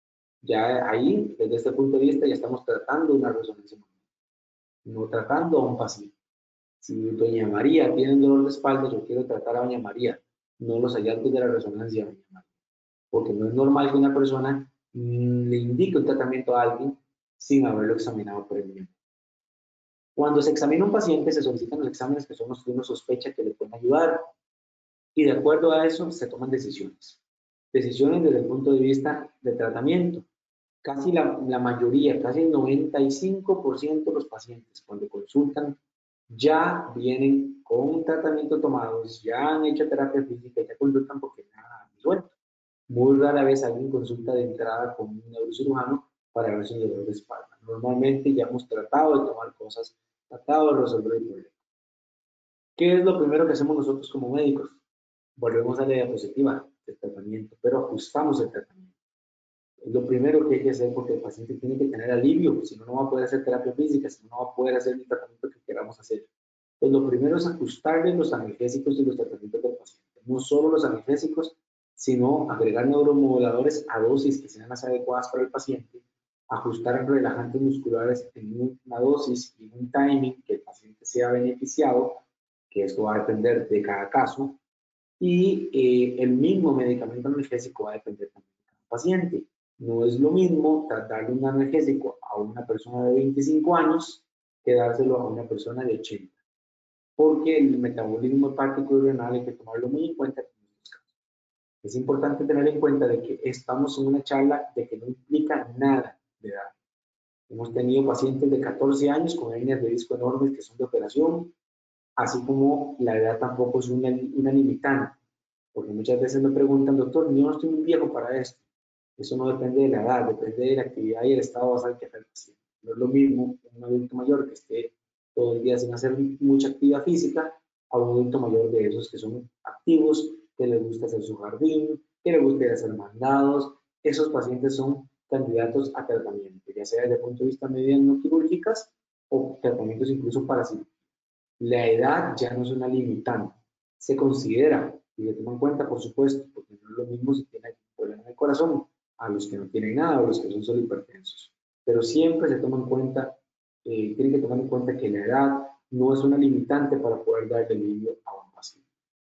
[SPEAKER 2] Ya ahí, desde este punto de vista, ya estamos tratando una resonancia magnética, no tratando a un paciente. Si doña María tiene un dolor de espalda, yo quiero tratar a doña María, no los hallazgos de la resonancia de doña María. Porque no es normal que una persona mmm, le indique un tratamiento a alguien sin haberlo examinado previamente. Cuando se examina un paciente, se solicitan los exámenes que son los que uno sospecha que le pueden ayudar y de acuerdo a eso se toman decisiones. Decisiones desde el punto de vista de tratamiento. Casi la, la mayoría, casi el noventa y cinco por ciento de los pacientes cuando consultan ya vienen con un tratamiento tomado, ya han hecho terapia física, ya consultan porque nada resuelto. Muy rara vez alguien consulta de entrada con un neurocirujano para ver su dolor de espalda. Normalmente ya hemos tratado de tomar cosas, tratado de resolver el problema. ¿Qué es lo primero que hacemos nosotros como médicos? Volvemos a la diapositiva del tratamiento, pero ajustamos el tratamiento. Es lo primero que hay que hacer porque el paciente tiene que tener alivio, si no, no va a poder hacer terapia física, si no, no va a poder hacer el tratamiento que queramos hacer. Entonces, lo primero es ajustarle los analgésicos y los tratamientos del paciente. No solo los analgésicos, sino agregar neuromoduladores a dosis que sean las adecuadas para el paciente, ajustar relajantes musculares en una dosis y en un timing que el paciente sea beneficiado, que esto va a depender de cada caso, y eh, el mismo medicamento analgésico va a depender también de cada paciente. No es lo mismo darle un analgésico a una persona de veinticinco años que dárselo a una persona de ochenta, porque el metabolismo hepático y renal hay que tomarlo muy en cuenta en estos casos. Es importante tener en cuenta de que estamos en una charla de que no implica nada de edad. Hemos tenido pacientes de catorce años con hernias de disco enormes que son de operación, así como la edad tampoco es una, una limitante, porque muchas veces me preguntan, doctor, yo no estoy muy viejo para esto. Eso no depende de la edad, depende de la actividad y el estado basal que hace el paciente. No es lo mismo un adulto mayor que esté todo el día sin hacer mucha actividad física a un adulto mayor de esos que son activos, que les gusta hacer su jardín, que les gusta ir a hacer mandados. Esos pacientes son candidatos a tratamiento, ya sea desde el punto de vista de medidas no quirúrgicas o tratamientos incluso para cirugía. La edad ya no es una limitante, se considera y se toma en cuenta, por supuesto, porque no es lo mismo si tiene problemas de corazón a los que no tienen nada o los que son solo hipertensos. Pero siempre se toma en cuenta, eh, tienen que tomar en cuenta que la edad no es una limitante para poder darle alivio a un paciente.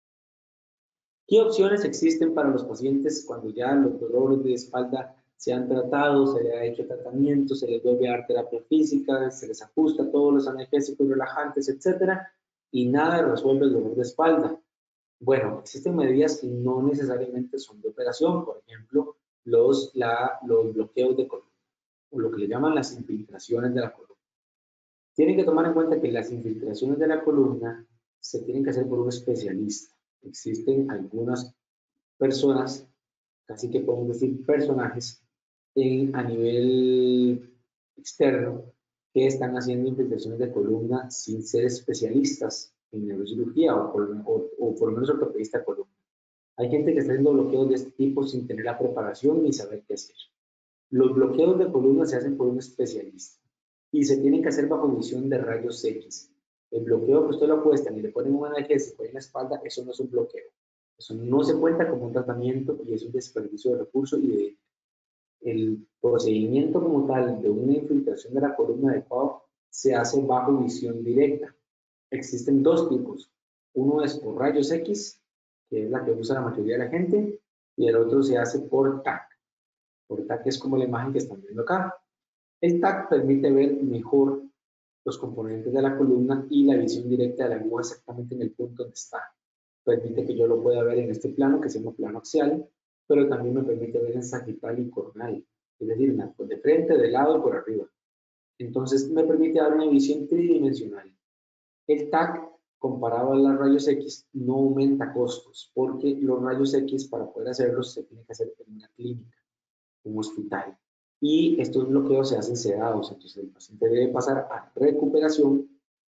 [SPEAKER 2] ¿Qué opciones existen para los pacientes cuando ya los dolores de espalda se han tratado, se les ha hecho tratamiento, se les vuelve a dar terapia física, se les ajusta todos los analgésicos relajantes, etcétera, y nada resuelve el dolor de espalda? Bueno, existen medidas que no necesariamente son de operación, por ejemplo, los, la, los bloqueos de columna, o lo que le llaman las infiltraciones de la columna. Tienen que tomar en cuenta que las infiltraciones de la columna se tienen que hacer por un especialista. Existen algunas personas, casi que podemos decir personajes, en, a nivel externo que están haciendo infiltraciones de columna sin ser especialistas en neurocirugía o por, o, o por lo menos ortopedista de columna. Hay gente que está haciendo bloqueos de este tipo sin tener la preparación ni saber qué hacer. Los bloqueos de columna se hacen por un especialista y se tienen que hacer bajo visión de rayos X. El bloqueo que usted lo acuestan y le ponen un analgésico en la espalda, eso no es un bloqueo. Eso no se cuenta como un tratamiento y es un desperdicio de recursos y de el procedimiento como tal de una infiltración de la columna adecuado se hace bajo visión directa. Existen dos tipos. Uno es por rayos X, que es la que usa la mayoría de la gente, y el otro se hace por T A C. Por T A C es como la imagen que están viendo acá. El T A C permite ver mejor los componentes de la columna y la visión directa de la aguja exactamente en el punto donde está. Permite que yo lo pueda ver en este plano, que se llama plano axial, pero también me permite ver en sagital y coronal, es decir, de frente, de lado y por arriba. Entonces me permite dar una visión tridimensional. El T A C, comparado a los rayos X, no aumenta costos, porque los rayos X, para poder hacerlos, se tiene que hacer en una clínica, un hospital. Y estos bloqueos se hacen sedados, entonces el paciente debe pasar a recuperación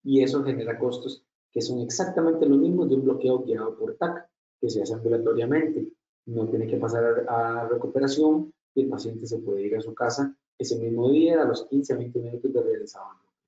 [SPEAKER 2] y eso genera costos que son exactamente los mismos de un bloqueo guiado por T A C, que se hace ambulatoriamente. No tiene que pasar a, a recuperación y el paciente se puede ir a su casa ese mismo día, a los quince a veinte minutos de regresado.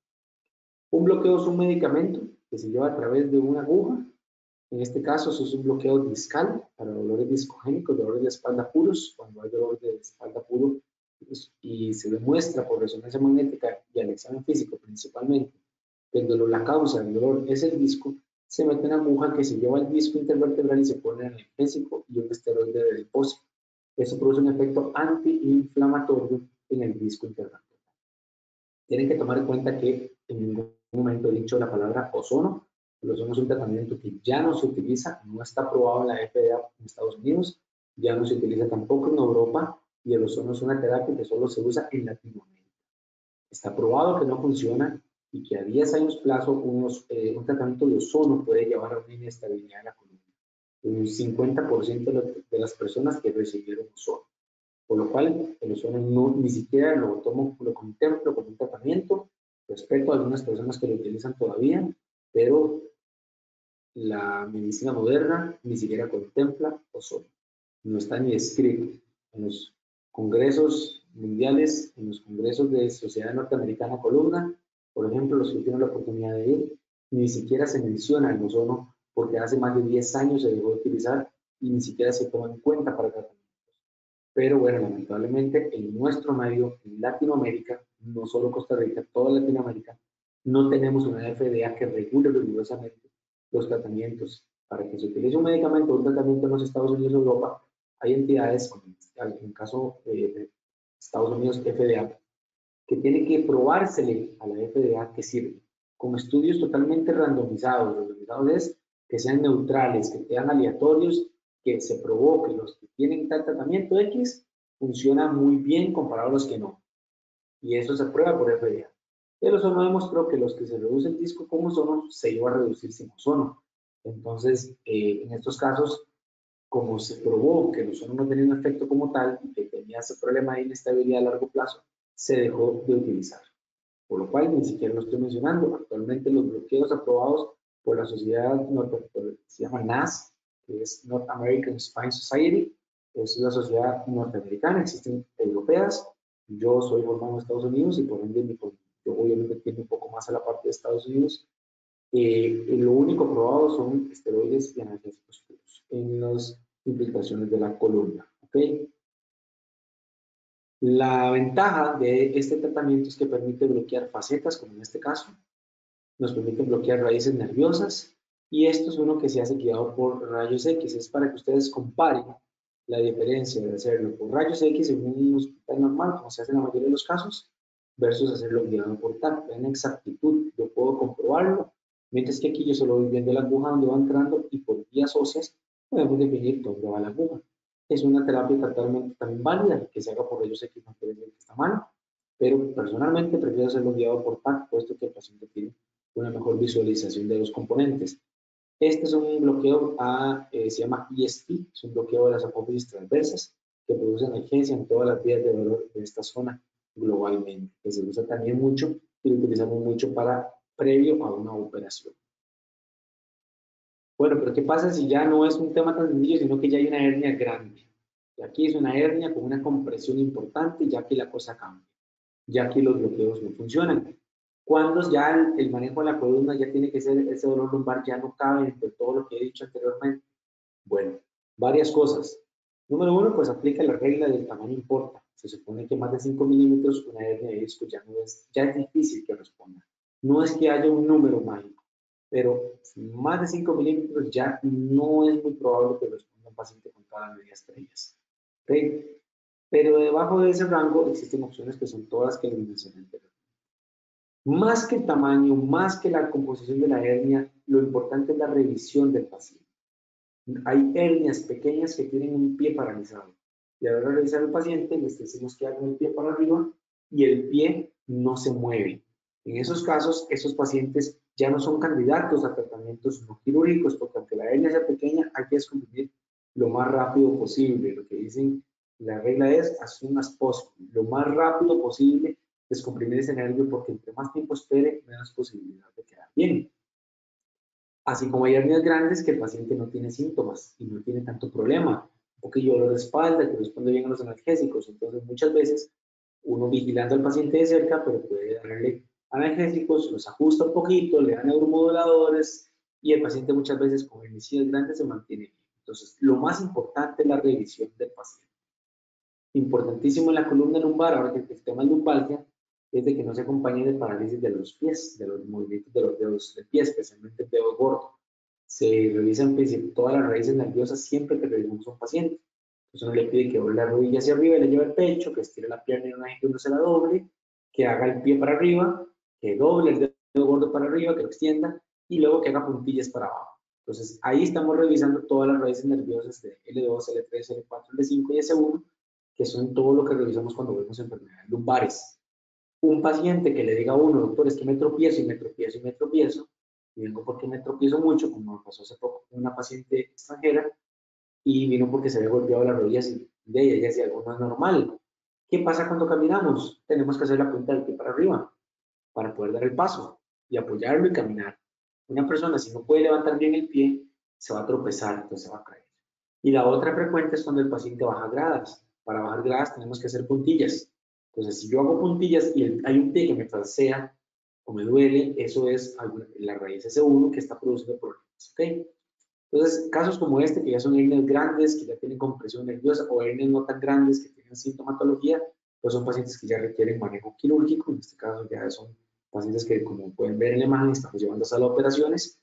[SPEAKER 2] Un bloqueo es un medicamento que se lleva a través de una aguja. En este caso, eso es un bloqueo discal para dolores discogénicos, dolores de espalda puros. Cuando hay dolor de espalda puro pues, y se demuestra por resonancia magnética y al examen físico principalmente que el dolor, la causa del dolor es el disco, se mete una aguja que se lleva al disco intervertebral y se pone anestésico y un esteroide de depósito. Eso produce un efecto antiinflamatorio en el disco intervertebral. Tienen que tomar en cuenta que en ningún momento he dicho la palabra ozono. El ozono es un tratamiento que ya no se utiliza, no está aprobado en la F D A en Estados Unidos, ya no se utiliza tampoco en Europa, y el ozono es una terapia que solo se usa en Latinoamérica. Está probado que no funciona y que a diez años plazo unos, eh, un tratamiento de ozono puede llevar a una inestabilidad en la columna. Un cincuenta por ciento de las personas que recibieron ozono. Por lo cual, el ozono no, ni siquiera lo tomo, lo contemplo como un tratamiento. Respeto a algunas personas que lo utilizan todavía, pero la medicina moderna ni siquiera contempla ozono. No está ni escrito en los congresos mundiales, en los congresos de Sociedad Norteamericana Columna, por ejemplo, los que tienen la oportunidad de ir, ni siquiera se menciona el ozono porque hace más de diez años se dejó de utilizar y ni siquiera se toma en cuenta para tratamientos. Pero bueno, lamentablemente en nuestro medio, en Latinoamérica, no solo Costa Rica, toda Latinoamérica, no tenemos una F D A que regule rigurosamente los tratamientos. Para que se utilice un medicamento o un tratamiento en los Estados Unidos o Europa, hay entidades, como en el caso de Estados Unidos, F D A, que tiene que probársele a la F D A que sirve, con estudios totalmente randomizados. Randomizados es que sean neutrales, que sean aleatorios, que se probó que los que tienen tal tratamiento X funcionan muy bien comparado a los que no. Y eso se prueba por F D A. El ozono demostró que los que se reduce el disco con ozono se iba a reducir sin ozono. Entonces, eh, en estos casos, como se probó que el ozono no tenía un efecto como tal y que tenía ese problema de inestabilidad a largo plazo, se dejó de utilizar. Por lo cual, ni siquiera lo estoy mencionando. Actualmente los bloqueos aprobados por la sociedad, se llama N A S, que es North American Spine Society, es la sociedad norteamericana, existen europeas. Yo soy formado en Estados Unidos y por ende yo obviamente entiendo un poco más a la parte de Estados Unidos. Eh, lo único probado son esteroides y analgésicos puros en las infiltraciones de la columna. ¿Okay? La ventaja de este tratamiento es que permite bloquear facetas, como en este caso, nos permite bloquear raíces nerviosas, y esto es uno que se hace guiado por rayos X. Es para que ustedes comparen la diferencia de hacerlo por rayos X en un hospital normal, como se hace en la mayoría de los casos, versus hacerlo guiado por T A C. En exactitud, yo puedo comprobarlo, mientras que aquí yo solo voy viendo la aguja donde va entrando y por vías óseas podemos definir dónde va la aguja. Es una terapia totalmente también válida, que se haga por rayos X no quiere decir que está mal, pero personalmente prefiero hacerlo guiado por T A C, puesto que el paciente tiene una mejor visualización de los componentes. Este es un bloqueo, a, eh, se llama E S T, es un bloqueo de las apófisis transversas que produce emergencia en todas las vías de dolor de esta zona globalmente, que se usa también mucho y lo utilizamos mucho para previo a una operación. Bueno, pero ¿qué pasa si ya no es un tema tan sencillo, sino que ya hay una hernia grande? Y aquí es una hernia con una compresión importante, ya que la cosa cambia, ya que los bloqueos no funcionan. Cuando ya el, el manejo de la columna ya tiene que ser, ese dolor lumbar ya no cabe entre todo lo que he dicho anteriormente. Bueno, varias cosas. Número uno, pues aplica la regla del tamaño importa. Se supone que más de cinco milímetros, una hernia de disco ya no es, ya es difícil que responda. No es que haya un número mágico, pero más de cinco milímetros ya no es muy probable que responda un paciente con cada media estrellas. ¿Okay? Pero debajo de ese rango existen opciones que son todas que les mencioné anteriormente. Más que el tamaño, más que la composición de la hernia, lo importante es la revisión del paciente. Hay hernias pequeñas que tienen un pie paralizado. Y a la hora de revisar al paciente, les decimos que hagan el pie para arriba y el pie no se mueve. En esos casos, esos pacientes ya no son candidatos a tratamientos no quirúrgicos, porque aunque la hernia sea pequeña, hay que descubrir lo más rápido posible. Lo que dicen, la regla es as soon as possible, lo más rápido posible descomprimir ese nervio porque entre más tiempo espere, menos posibilidad de quedar bien. Así como hay hernias grandes que el paciente no tiene síntomas y no tiene tanto problema, un poquillo dolor de espalda que responde bien a los analgésicos. Entonces, muchas veces uno vigilando al paciente de cerca, pero puede darle analgésicos, los ajusta un poquito, le da neuromoduladores y el paciente muchas veces con hernias grandes se mantiene bien. Entonces, lo más importante es la revisión del paciente. Importantísimo en la columna lumbar, ahora que el tema es lumbalgia, es de que no se acompañe de parálisis de los pies, de los movimientos de los dedos del pie, especialmente el dedo gordo. Se revisan todas las raíces nerviosas siempre que revisamos a un paciente. Entonces uno le pide que doble la rodilla hacia arriba y le lleve el pecho, que estire la pierna en una vez que uno se la doble, que haga el pie para arriba, que doble el dedo gordo para arriba, que lo extienda, y luego que haga puntillas para abajo. Entonces ahí estamos revisando todas las raíces nerviosas de L dos, L tres, L cuatro, L cinco y S uno, que son todo lo que revisamos cuando vemos enfermedades lumbares. Un paciente que le diga a uno, doctor, es que me tropiezo y me tropiezo y me tropiezo, y vengo porque me tropiezo mucho, como me pasó hace poco con una paciente extranjera, y vino porque se había golpeado las rodillas y de ella, ella decía, algo no es normal. ¿Qué pasa cuando caminamos? Tenemos que hacer la punta del pie para arriba, para poder dar el paso y apoyarlo y caminar. Una persona, si no puede levantar bien el pie, se va a tropezar, entonces se va a caer. Y la otra frecuente es cuando el paciente baja gradas. Para bajar gradas tenemos que hacer puntillas. Entonces, si yo hago puntillas y el, hay un pie que me falsea o me duele, eso es la raíz S uno que está produciendo problemas. ¿Okay? Entonces, casos como este, que ya son hernias grandes, que ya tienen compresión nerviosa, o hernias no tan grandes, que tienen sintomatología, pues son pacientes que ya requieren manejo quirúrgico. En este caso ya son pacientes que, como pueden ver en la imagen, estamos llevando a sala de operaciones.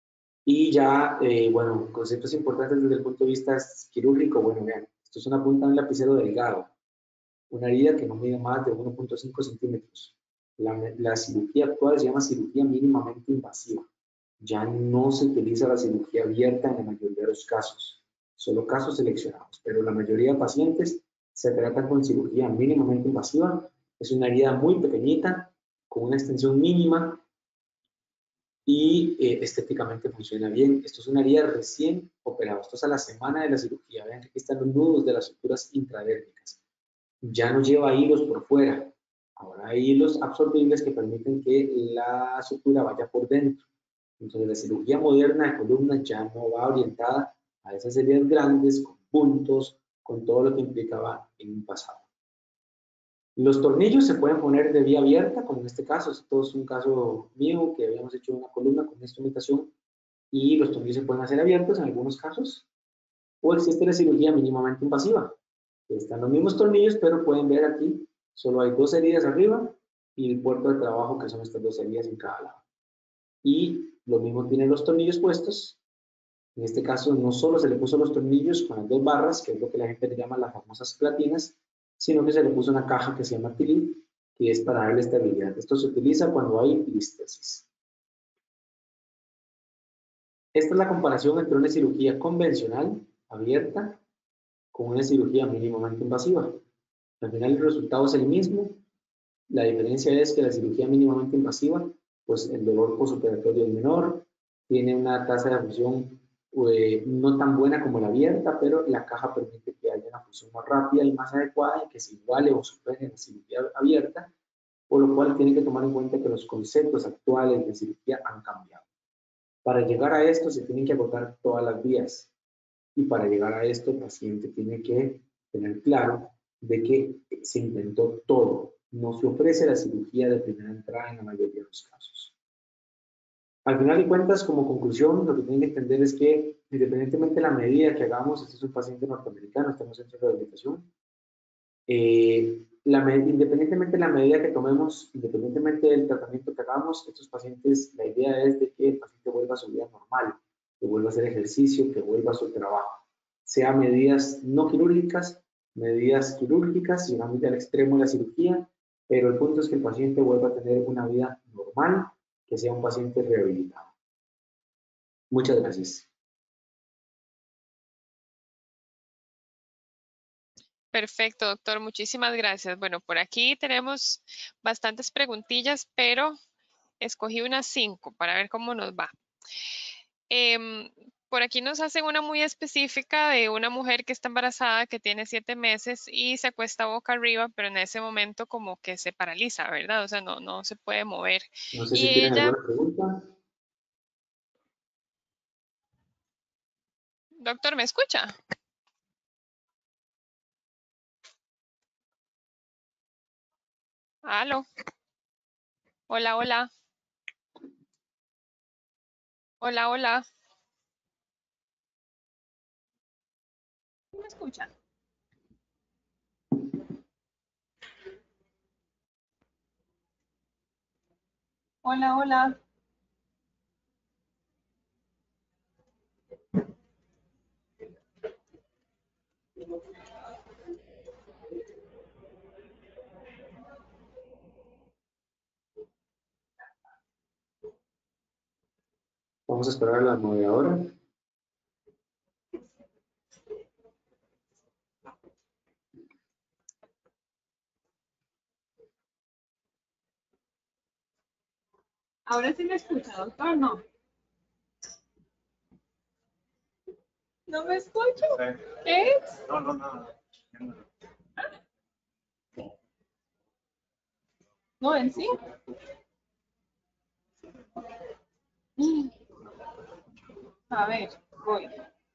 [SPEAKER 2] Y ya, eh, bueno, conceptos importantes desde el punto de vista quirúrgico. Bueno, vean, esto es una punta de un lapicero delgado, una herida que no mide más de uno punto cinco centímetros. La, la cirugía actual se llama cirugía mínimamente invasiva. Ya no se utiliza la cirugía abierta en la mayoría de los casos, solo casos seleccionados, pero la mayoría de pacientes se tratan con cirugía mínimamente invasiva. Es una herida muy pequeñita, con una extensión mínima, y eh, estéticamente funciona bien. Esto es una herida recién operada, esto es a la semana de la cirugía. Vean que aquí están los nudos de las suturas intradérmicas. Ya no lleva hilos por fuera, ahora hay hilos absorbibles que permiten que la sutura vaya por dentro. Entonces la cirugía moderna de columna ya no va orientada a esas heridas grandes, con puntos, con todo lo que implicaba en un pasado. Los tornillos se pueden poner de vía abierta, como en este caso. Esto es un caso mío que habíamos hecho una columna con instrumentación y los tornillos se pueden hacer abiertos en algunos casos. O existe la cirugía mínimamente invasiva. Están los mismos tornillos, pero pueden ver aquí, solo hay dos heridas arriba y el puerto de trabajo, que son estas dos heridas en cada lado. Y lo mismo tienen los tornillos puestos. En este caso no solo se le puso los tornillos con las dos barras, que es lo que la gente le llama las famosas platinas, sino que se le puso una caja que se llama tilín, que es para darle estabilidad. Esto se utiliza cuando hay listesis. Esta es la comparación entre una cirugía convencional, abierta, con una cirugía mínimamente invasiva. Al final el resultado es el mismo. La diferencia es que la cirugía mínimamente invasiva, pues el dolor postoperatorio es menor, tiene una tasa de fusión eh, no tan buena como la abierta, pero la caja permite que haya una fusión más rápida y más adecuada y que se iguale o supere la cirugía abierta, por lo cual tienen que tomar en cuenta que los conceptos actuales de cirugía han cambiado. Para llegar a esto se tienen que agotar todas las vías y para llegar a esto el paciente tiene que tener claro de que se intentó todo. No se ofrece la cirugía de primera entrada en la mayoría de los casos. Al final de cuentas, como conclusión, lo que tienen que entender es que independientemente de la medida que hagamos, este es un paciente norteamericano, estamos en centro de rehabilitación, eh, la, independientemente de la medida que tomemos, independientemente del tratamiento que hagamos, estos pacientes, la idea es de que el paciente vuelva a su vida normal, que vuelva a hacer ejercicio, que vuelva a su trabajo, sea medidas no quirúrgicas, medidas quirúrgicas, llegando al extremo de la cirugía, pero el punto es que el paciente vuelva a tener una vida normal, que sea un paciente rehabilitado. Muchas gracias.
[SPEAKER 1] Perfecto, doctor. Muchísimas gracias. Bueno, por aquí tenemos bastantes preguntillas, pero escogí unas cinco para ver cómo nos va. Eh, por aquí nos hacen una muy específica de una mujer que está embarazada, que tiene siete meses y se acuesta boca arriba, pero en ese momento como que se paraliza, ¿verdad? O sea, no, no se puede mover.
[SPEAKER 2] No sé
[SPEAKER 1] Y
[SPEAKER 2] si tienen
[SPEAKER 1] ella,
[SPEAKER 2] alguna pregunta.
[SPEAKER 1] doctor, ¿me escucha? Aló, hola, hola, hola, hola. ¿Me escucha? Hola, hola.
[SPEAKER 2] Vamos a esperar a la moderadora.
[SPEAKER 1] Ahora sí me escucha, doctor, ¿no? ¿No me escucho? ¿Qué es?
[SPEAKER 3] No, no, no.
[SPEAKER 1] No, en sí. Mm, A ver, voy.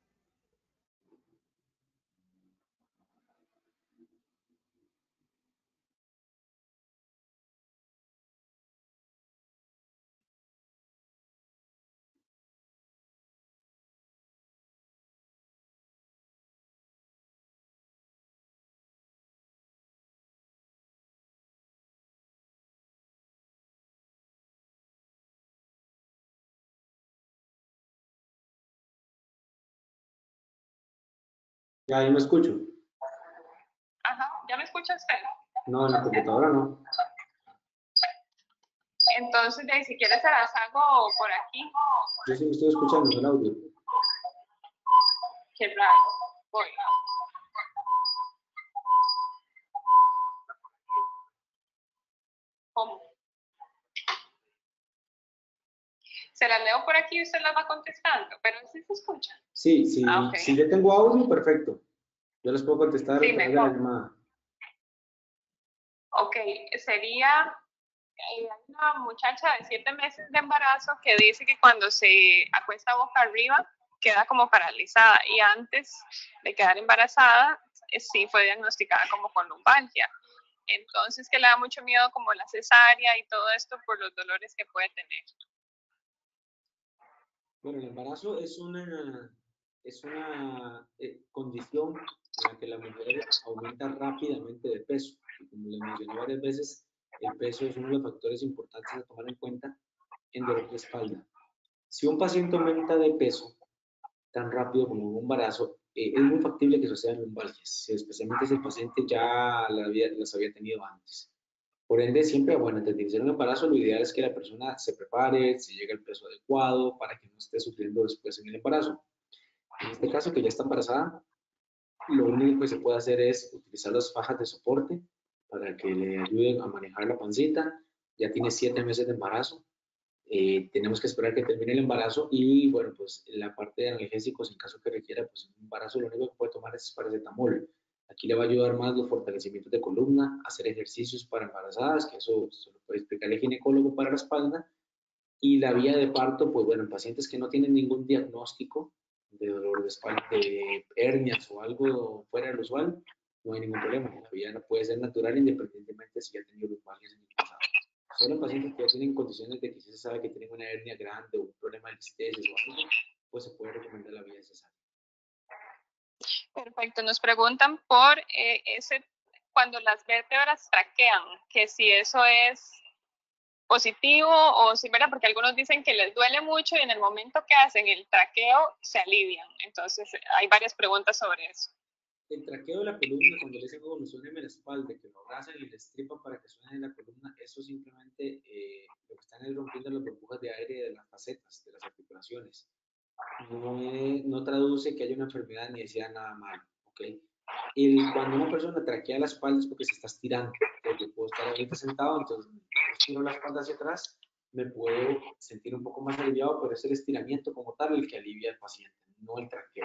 [SPEAKER 2] Ya, ahí me escucho.
[SPEAKER 1] Ajá, ¿ya me escucha usted?
[SPEAKER 2] No, en la computadora no.
[SPEAKER 1] Entonces, de ahí, si quieres se las hago por aquí.
[SPEAKER 2] Yo sí me estoy escuchando en el audio.
[SPEAKER 1] Qué raro. Voy. ¿Cómo? Se las leo por aquí y usted las va contestando, pero sí se escucha.
[SPEAKER 2] Sí, sí,
[SPEAKER 1] Ah, ok.
[SPEAKER 2] si yo tengo audio, perfecto. Yo les puedo contestar
[SPEAKER 1] Sí,
[SPEAKER 2] a través de la
[SPEAKER 1] mejor.
[SPEAKER 2] llamada.
[SPEAKER 1] Ok, sería, eh, hay una muchacha de siete meses de embarazo que dice que cuando se acuesta boca arriba queda como paralizada y antes de quedar embarazada eh, sí fue diagnosticada como con lumbalgia. Entonces que le da mucho miedo como la cesárea y todo esto por los dolores que puede tener.
[SPEAKER 2] Bueno, el embarazo es una, es una eh, condición en la que la mujer aumenta rápidamente de peso. Y como le mencioné varias veces, el peso es uno de los factores importantes a tomar en cuenta en dolor de espalda. Si un paciente aumenta de peso tan rápido como un embarazo, eh, es muy factible que sucedan lumbalgias, especialmente si el paciente ya la había, las había tenido antes. Por ende, siempre, bueno, antes de iniciar un embarazo, lo ideal es que la persona se prepare, se llegue al peso adecuado para que no esté sufriendo después en el embarazo. En este caso, que ya está embarazada, lo único que se puede hacer es utilizar las fajas de soporte para que le ayuden a manejar la pancita. Ya tiene siete meses de embarazo. Eh, tenemos que esperar que termine el embarazo y, bueno, pues la parte de analgésicos, en caso que requiera, pues un embarazo, lo único que puede tomar es paracetamol. Aquí le va a ayudar más los fortalecimientos de columna, hacer ejercicios para embarazadas, que eso se lo puede explicar el ginecólogo para la espalda. Y la vía de parto, pues bueno, en pacientes que no tienen ningún diagnóstico de dolor de espalda, de hernias o algo fuera del usual, no hay ningún problema. La vía puede ser natural independientemente si ya ha tenido lumbalgias en el pasado. Solo en pacientes que ya tienen condiciones de que sí se sabe que tienen una hernia grande o un problema de listesis o algo, pues se puede recomendar la vía cesárea.
[SPEAKER 1] Perfecto, nos preguntan por eh, ese, cuando las vértebras traquean, que si eso es positivo o si, ¿verdad? Porque algunos dicen que les duele mucho y en el momento que hacen el traqueo se alivian. Entonces, hay varias preguntas sobre eso.
[SPEAKER 2] El traqueo de la columna, cuando le dicen, oh, me suena en la espalda, que lo abrazan y le estripan para que suene en la columna, eso simplemente eh, lo que están es rompiendo las burbujas de aire de las facetas, de las articulaciones. No, es, no traduce que haya una enfermedad ni decía nada malo, ¿ok? Y cuando una persona traquea la espalda es porque se está estirando. Entonces, yo puedo estar ahorita sentado, entonces estiro la espalda hacia atrás, me puedo sentir un poco más aliviado, pero es el estiramiento como tal el que alivia al paciente. no el traqueo.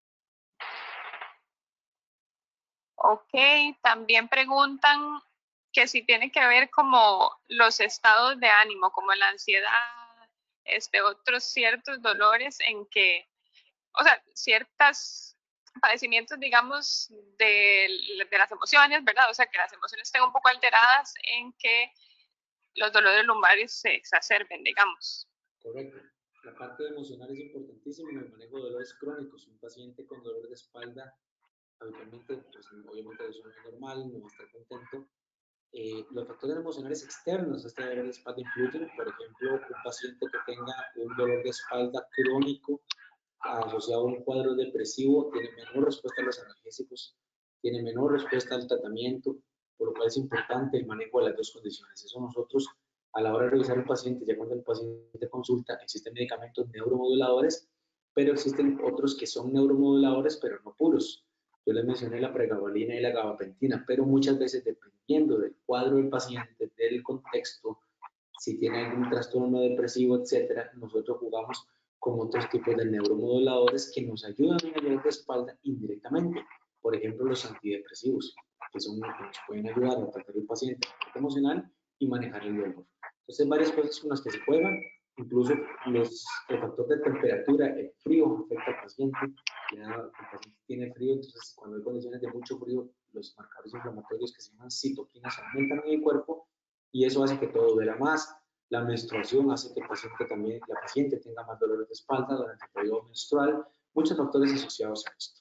[SPEAKER 1] Ok, también preguntan que si tiene que ver como los estados de ánimo, como la ansiedad, este, otros ciertos dolores en que, o sea, ciertos padecimientos, digamos, de, de las emociones, ¿verdad? O sea, que las emociones estén un poco alteradas en que los dolores lumbares se exacerben, digamos.
[SPEAKER 2] Correcto. La parte emocional es importantísima en el manejo de dolores crónicos. Un paciente con dolor de espalda, habitualmente, pues obviamente eso no es normal, no va a estar contento. Eh, los factores emocionales externos a este dolor de espalda influyen, por ejemplo, un paciente que tenga un dolor de espalda crónico asociado a un cuadro depresivo tiene menor respuesta a los analgésicos, tiene menor respuesta al tratamiento, por lo cual es importante el manejo de las dos condiciones. Eso nosotros, a la hora de revisar un paciente, ya cuando el paciente consulta, existen medicamentos neuromoduladores, pero existen otros que son neuromoduladores, pero no puros. Yo les mencioné la pregabalina y la gabapentina, pero muchas veces, dependiendo del cuadro del paciente, del contexto, si tiene algún trastorno depresivo, etcétera, nosotros jugamos con otros tipos de neuromoduladores que nos ayudan en el dolor de espalda indirectamente. Por ejemplo, los antidepresivos, que son los que nos pueden ayudar a tratar al paciente emocional y manejar el dolor. Entonces, varias cosas con las que se juegan, incluso los, el factor de temperatura, el frío afecta al paciente. Ya el paciente tiene frío, entonces cuando hay condiciones de mucho frío, los marcadores inflamatorios que se llaman citoquinas aumentan en el cuerpo y eso hace que todo duela más. La menstruación hace que el paciente también, la paciente tenga más dolores de espalda durante el periodo menstrual. Muchos factores asociados a esto.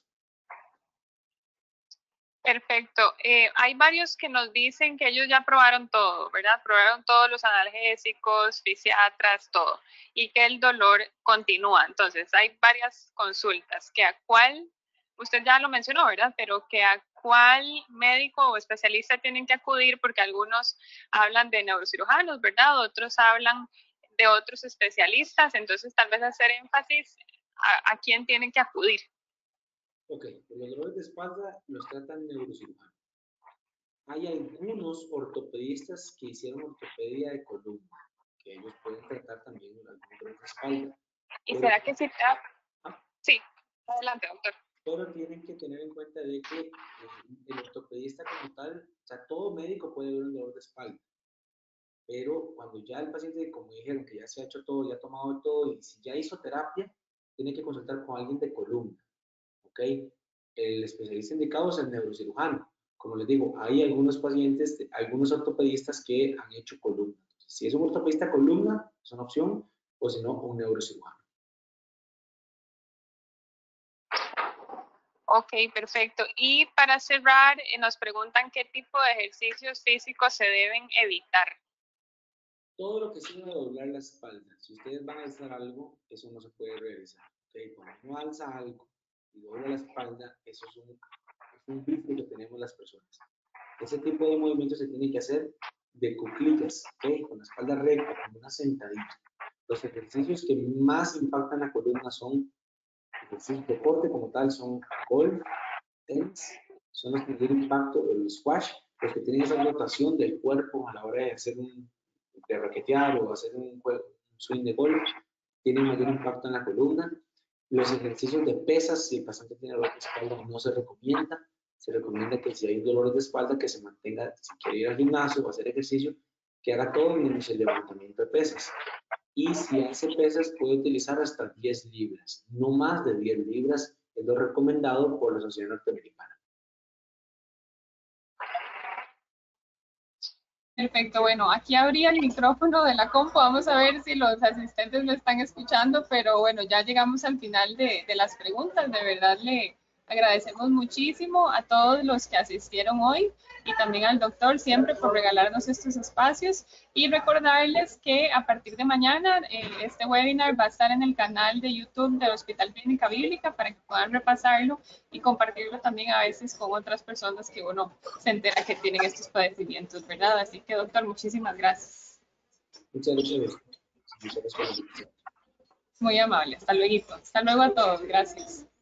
[SPEAKER 1] Perfecto. Eh, hay varios que nos dicen que ellos ya probaron todo, ¿verdad? Probaron todos los analgésicos, fisiatras, todo, y que el dolor continúa. Entonces, hay varias consultas, que a cuál, usted ya lo mencionó, ¿verdad? Pero que a cuál médico o especialista tienen que acudir, porque algunos hablan de neurocirujanos, ¿verdad? Otros hablan de otros especialistas, entonces tal vez hacer énfasis a, a quién tienen que acudir.
[SPEAKER 2] Ok, los dolores de espalda los tratan neurocirujanos. Hay algunos ortopedistas que hicieron ortopedia de columna, que ellos pueden tratar también algún dolor de espalda.
[SPEAKER 1] ¿Y
[SPEAKER 2] pero,
[SPEAKER 1] será que sí? Ah,
[SPEAKER 2] ah,
[SPEAKER 1] sí, adelante, doctor.
[SPEAKER 2] Pero tienen que tener en cuenta de que eh, el ortopedista como tal, o sea, todo médico puede ver un dolor de espalda, pero cuando ya el paciente, como dijeron, que ya se ha hecho todo, ya ha tomado todo y si ya hizo terapia, tiene que consultar con alguien de columna, ¿ok? El especialista indicado es el neurocirujano. Como les digo, hay algunos pacientes, algunos ortopedistas que han hecho columna. Entonces, si es un ortopedista columna, es una opción, o si no, un neurocirujano.
[SPEAKER 1] Ok, perfecto. Y para cerrar, eh, nos preguntan qué tipo de ejercicios físicos se deben evitar.
[SPEAKER 2] Todo lo que sirva de doblar la espalda. Si ustedes van a alzar algo, eso no se puede realizar. ¿Okay? Cuando uno alza algo y dobla la espalda, eso es un, es un vicio que tenemos las personas. Ese tipo de movimientos se tiene que hacer de cuclillas, ¿okay? Con la espalda recta, como una sentadilla. Los ejercicios que más impactan la columna son ejercicios de deporte como tal, son golf, tenis, son los que tienen impacto, el squash, los que tienen esa rotación del cuerpo a la hora de hacer un, de raquetear o hacer un, un swing de golf, tienen mayor impacto en la columna. Los ejercicios de pesas, si el paciente tiene dolor de espalda, no se recomienda. Se recomienda que si hay dolores de espalda, que se mantenga, si quiere ir al gimnasio o hacer ejercicio, que haga todo menos el levantamiento de pesas. Y si hace pesas, puede utilizar hasta diez libras. No más de diez libras es lo recomendado por la Sociedad Norteamericana.
[SPEAKER 1] Perfecto, bueno, aquí abrí el micrófono de la compu, vamos a ver si los asistentes me están escuchando, pero bueno, ya llegamos al final de, de las preguntas, de verdad le agradecemos muchísimo a todos los que asistieron hoy y también al doctor siempre por regalarnos estos espacios y recordarles que a partir de mañana eh, este webinar va a estar en el canal de YouTube del Hospital Clínica Bíblica para que puedan repasarlo y compartirlo también a veces con otras personas que uno se entera que tienen estos padecimientos, ¿verdad? Así que, doctor, muchísimas gracias.
[SPEAKER 2] Muchas gracias. Muchas gracias.
[SPEAKER 1] Muy amable. Hasta luego. Hasta luego a todos. Gracias.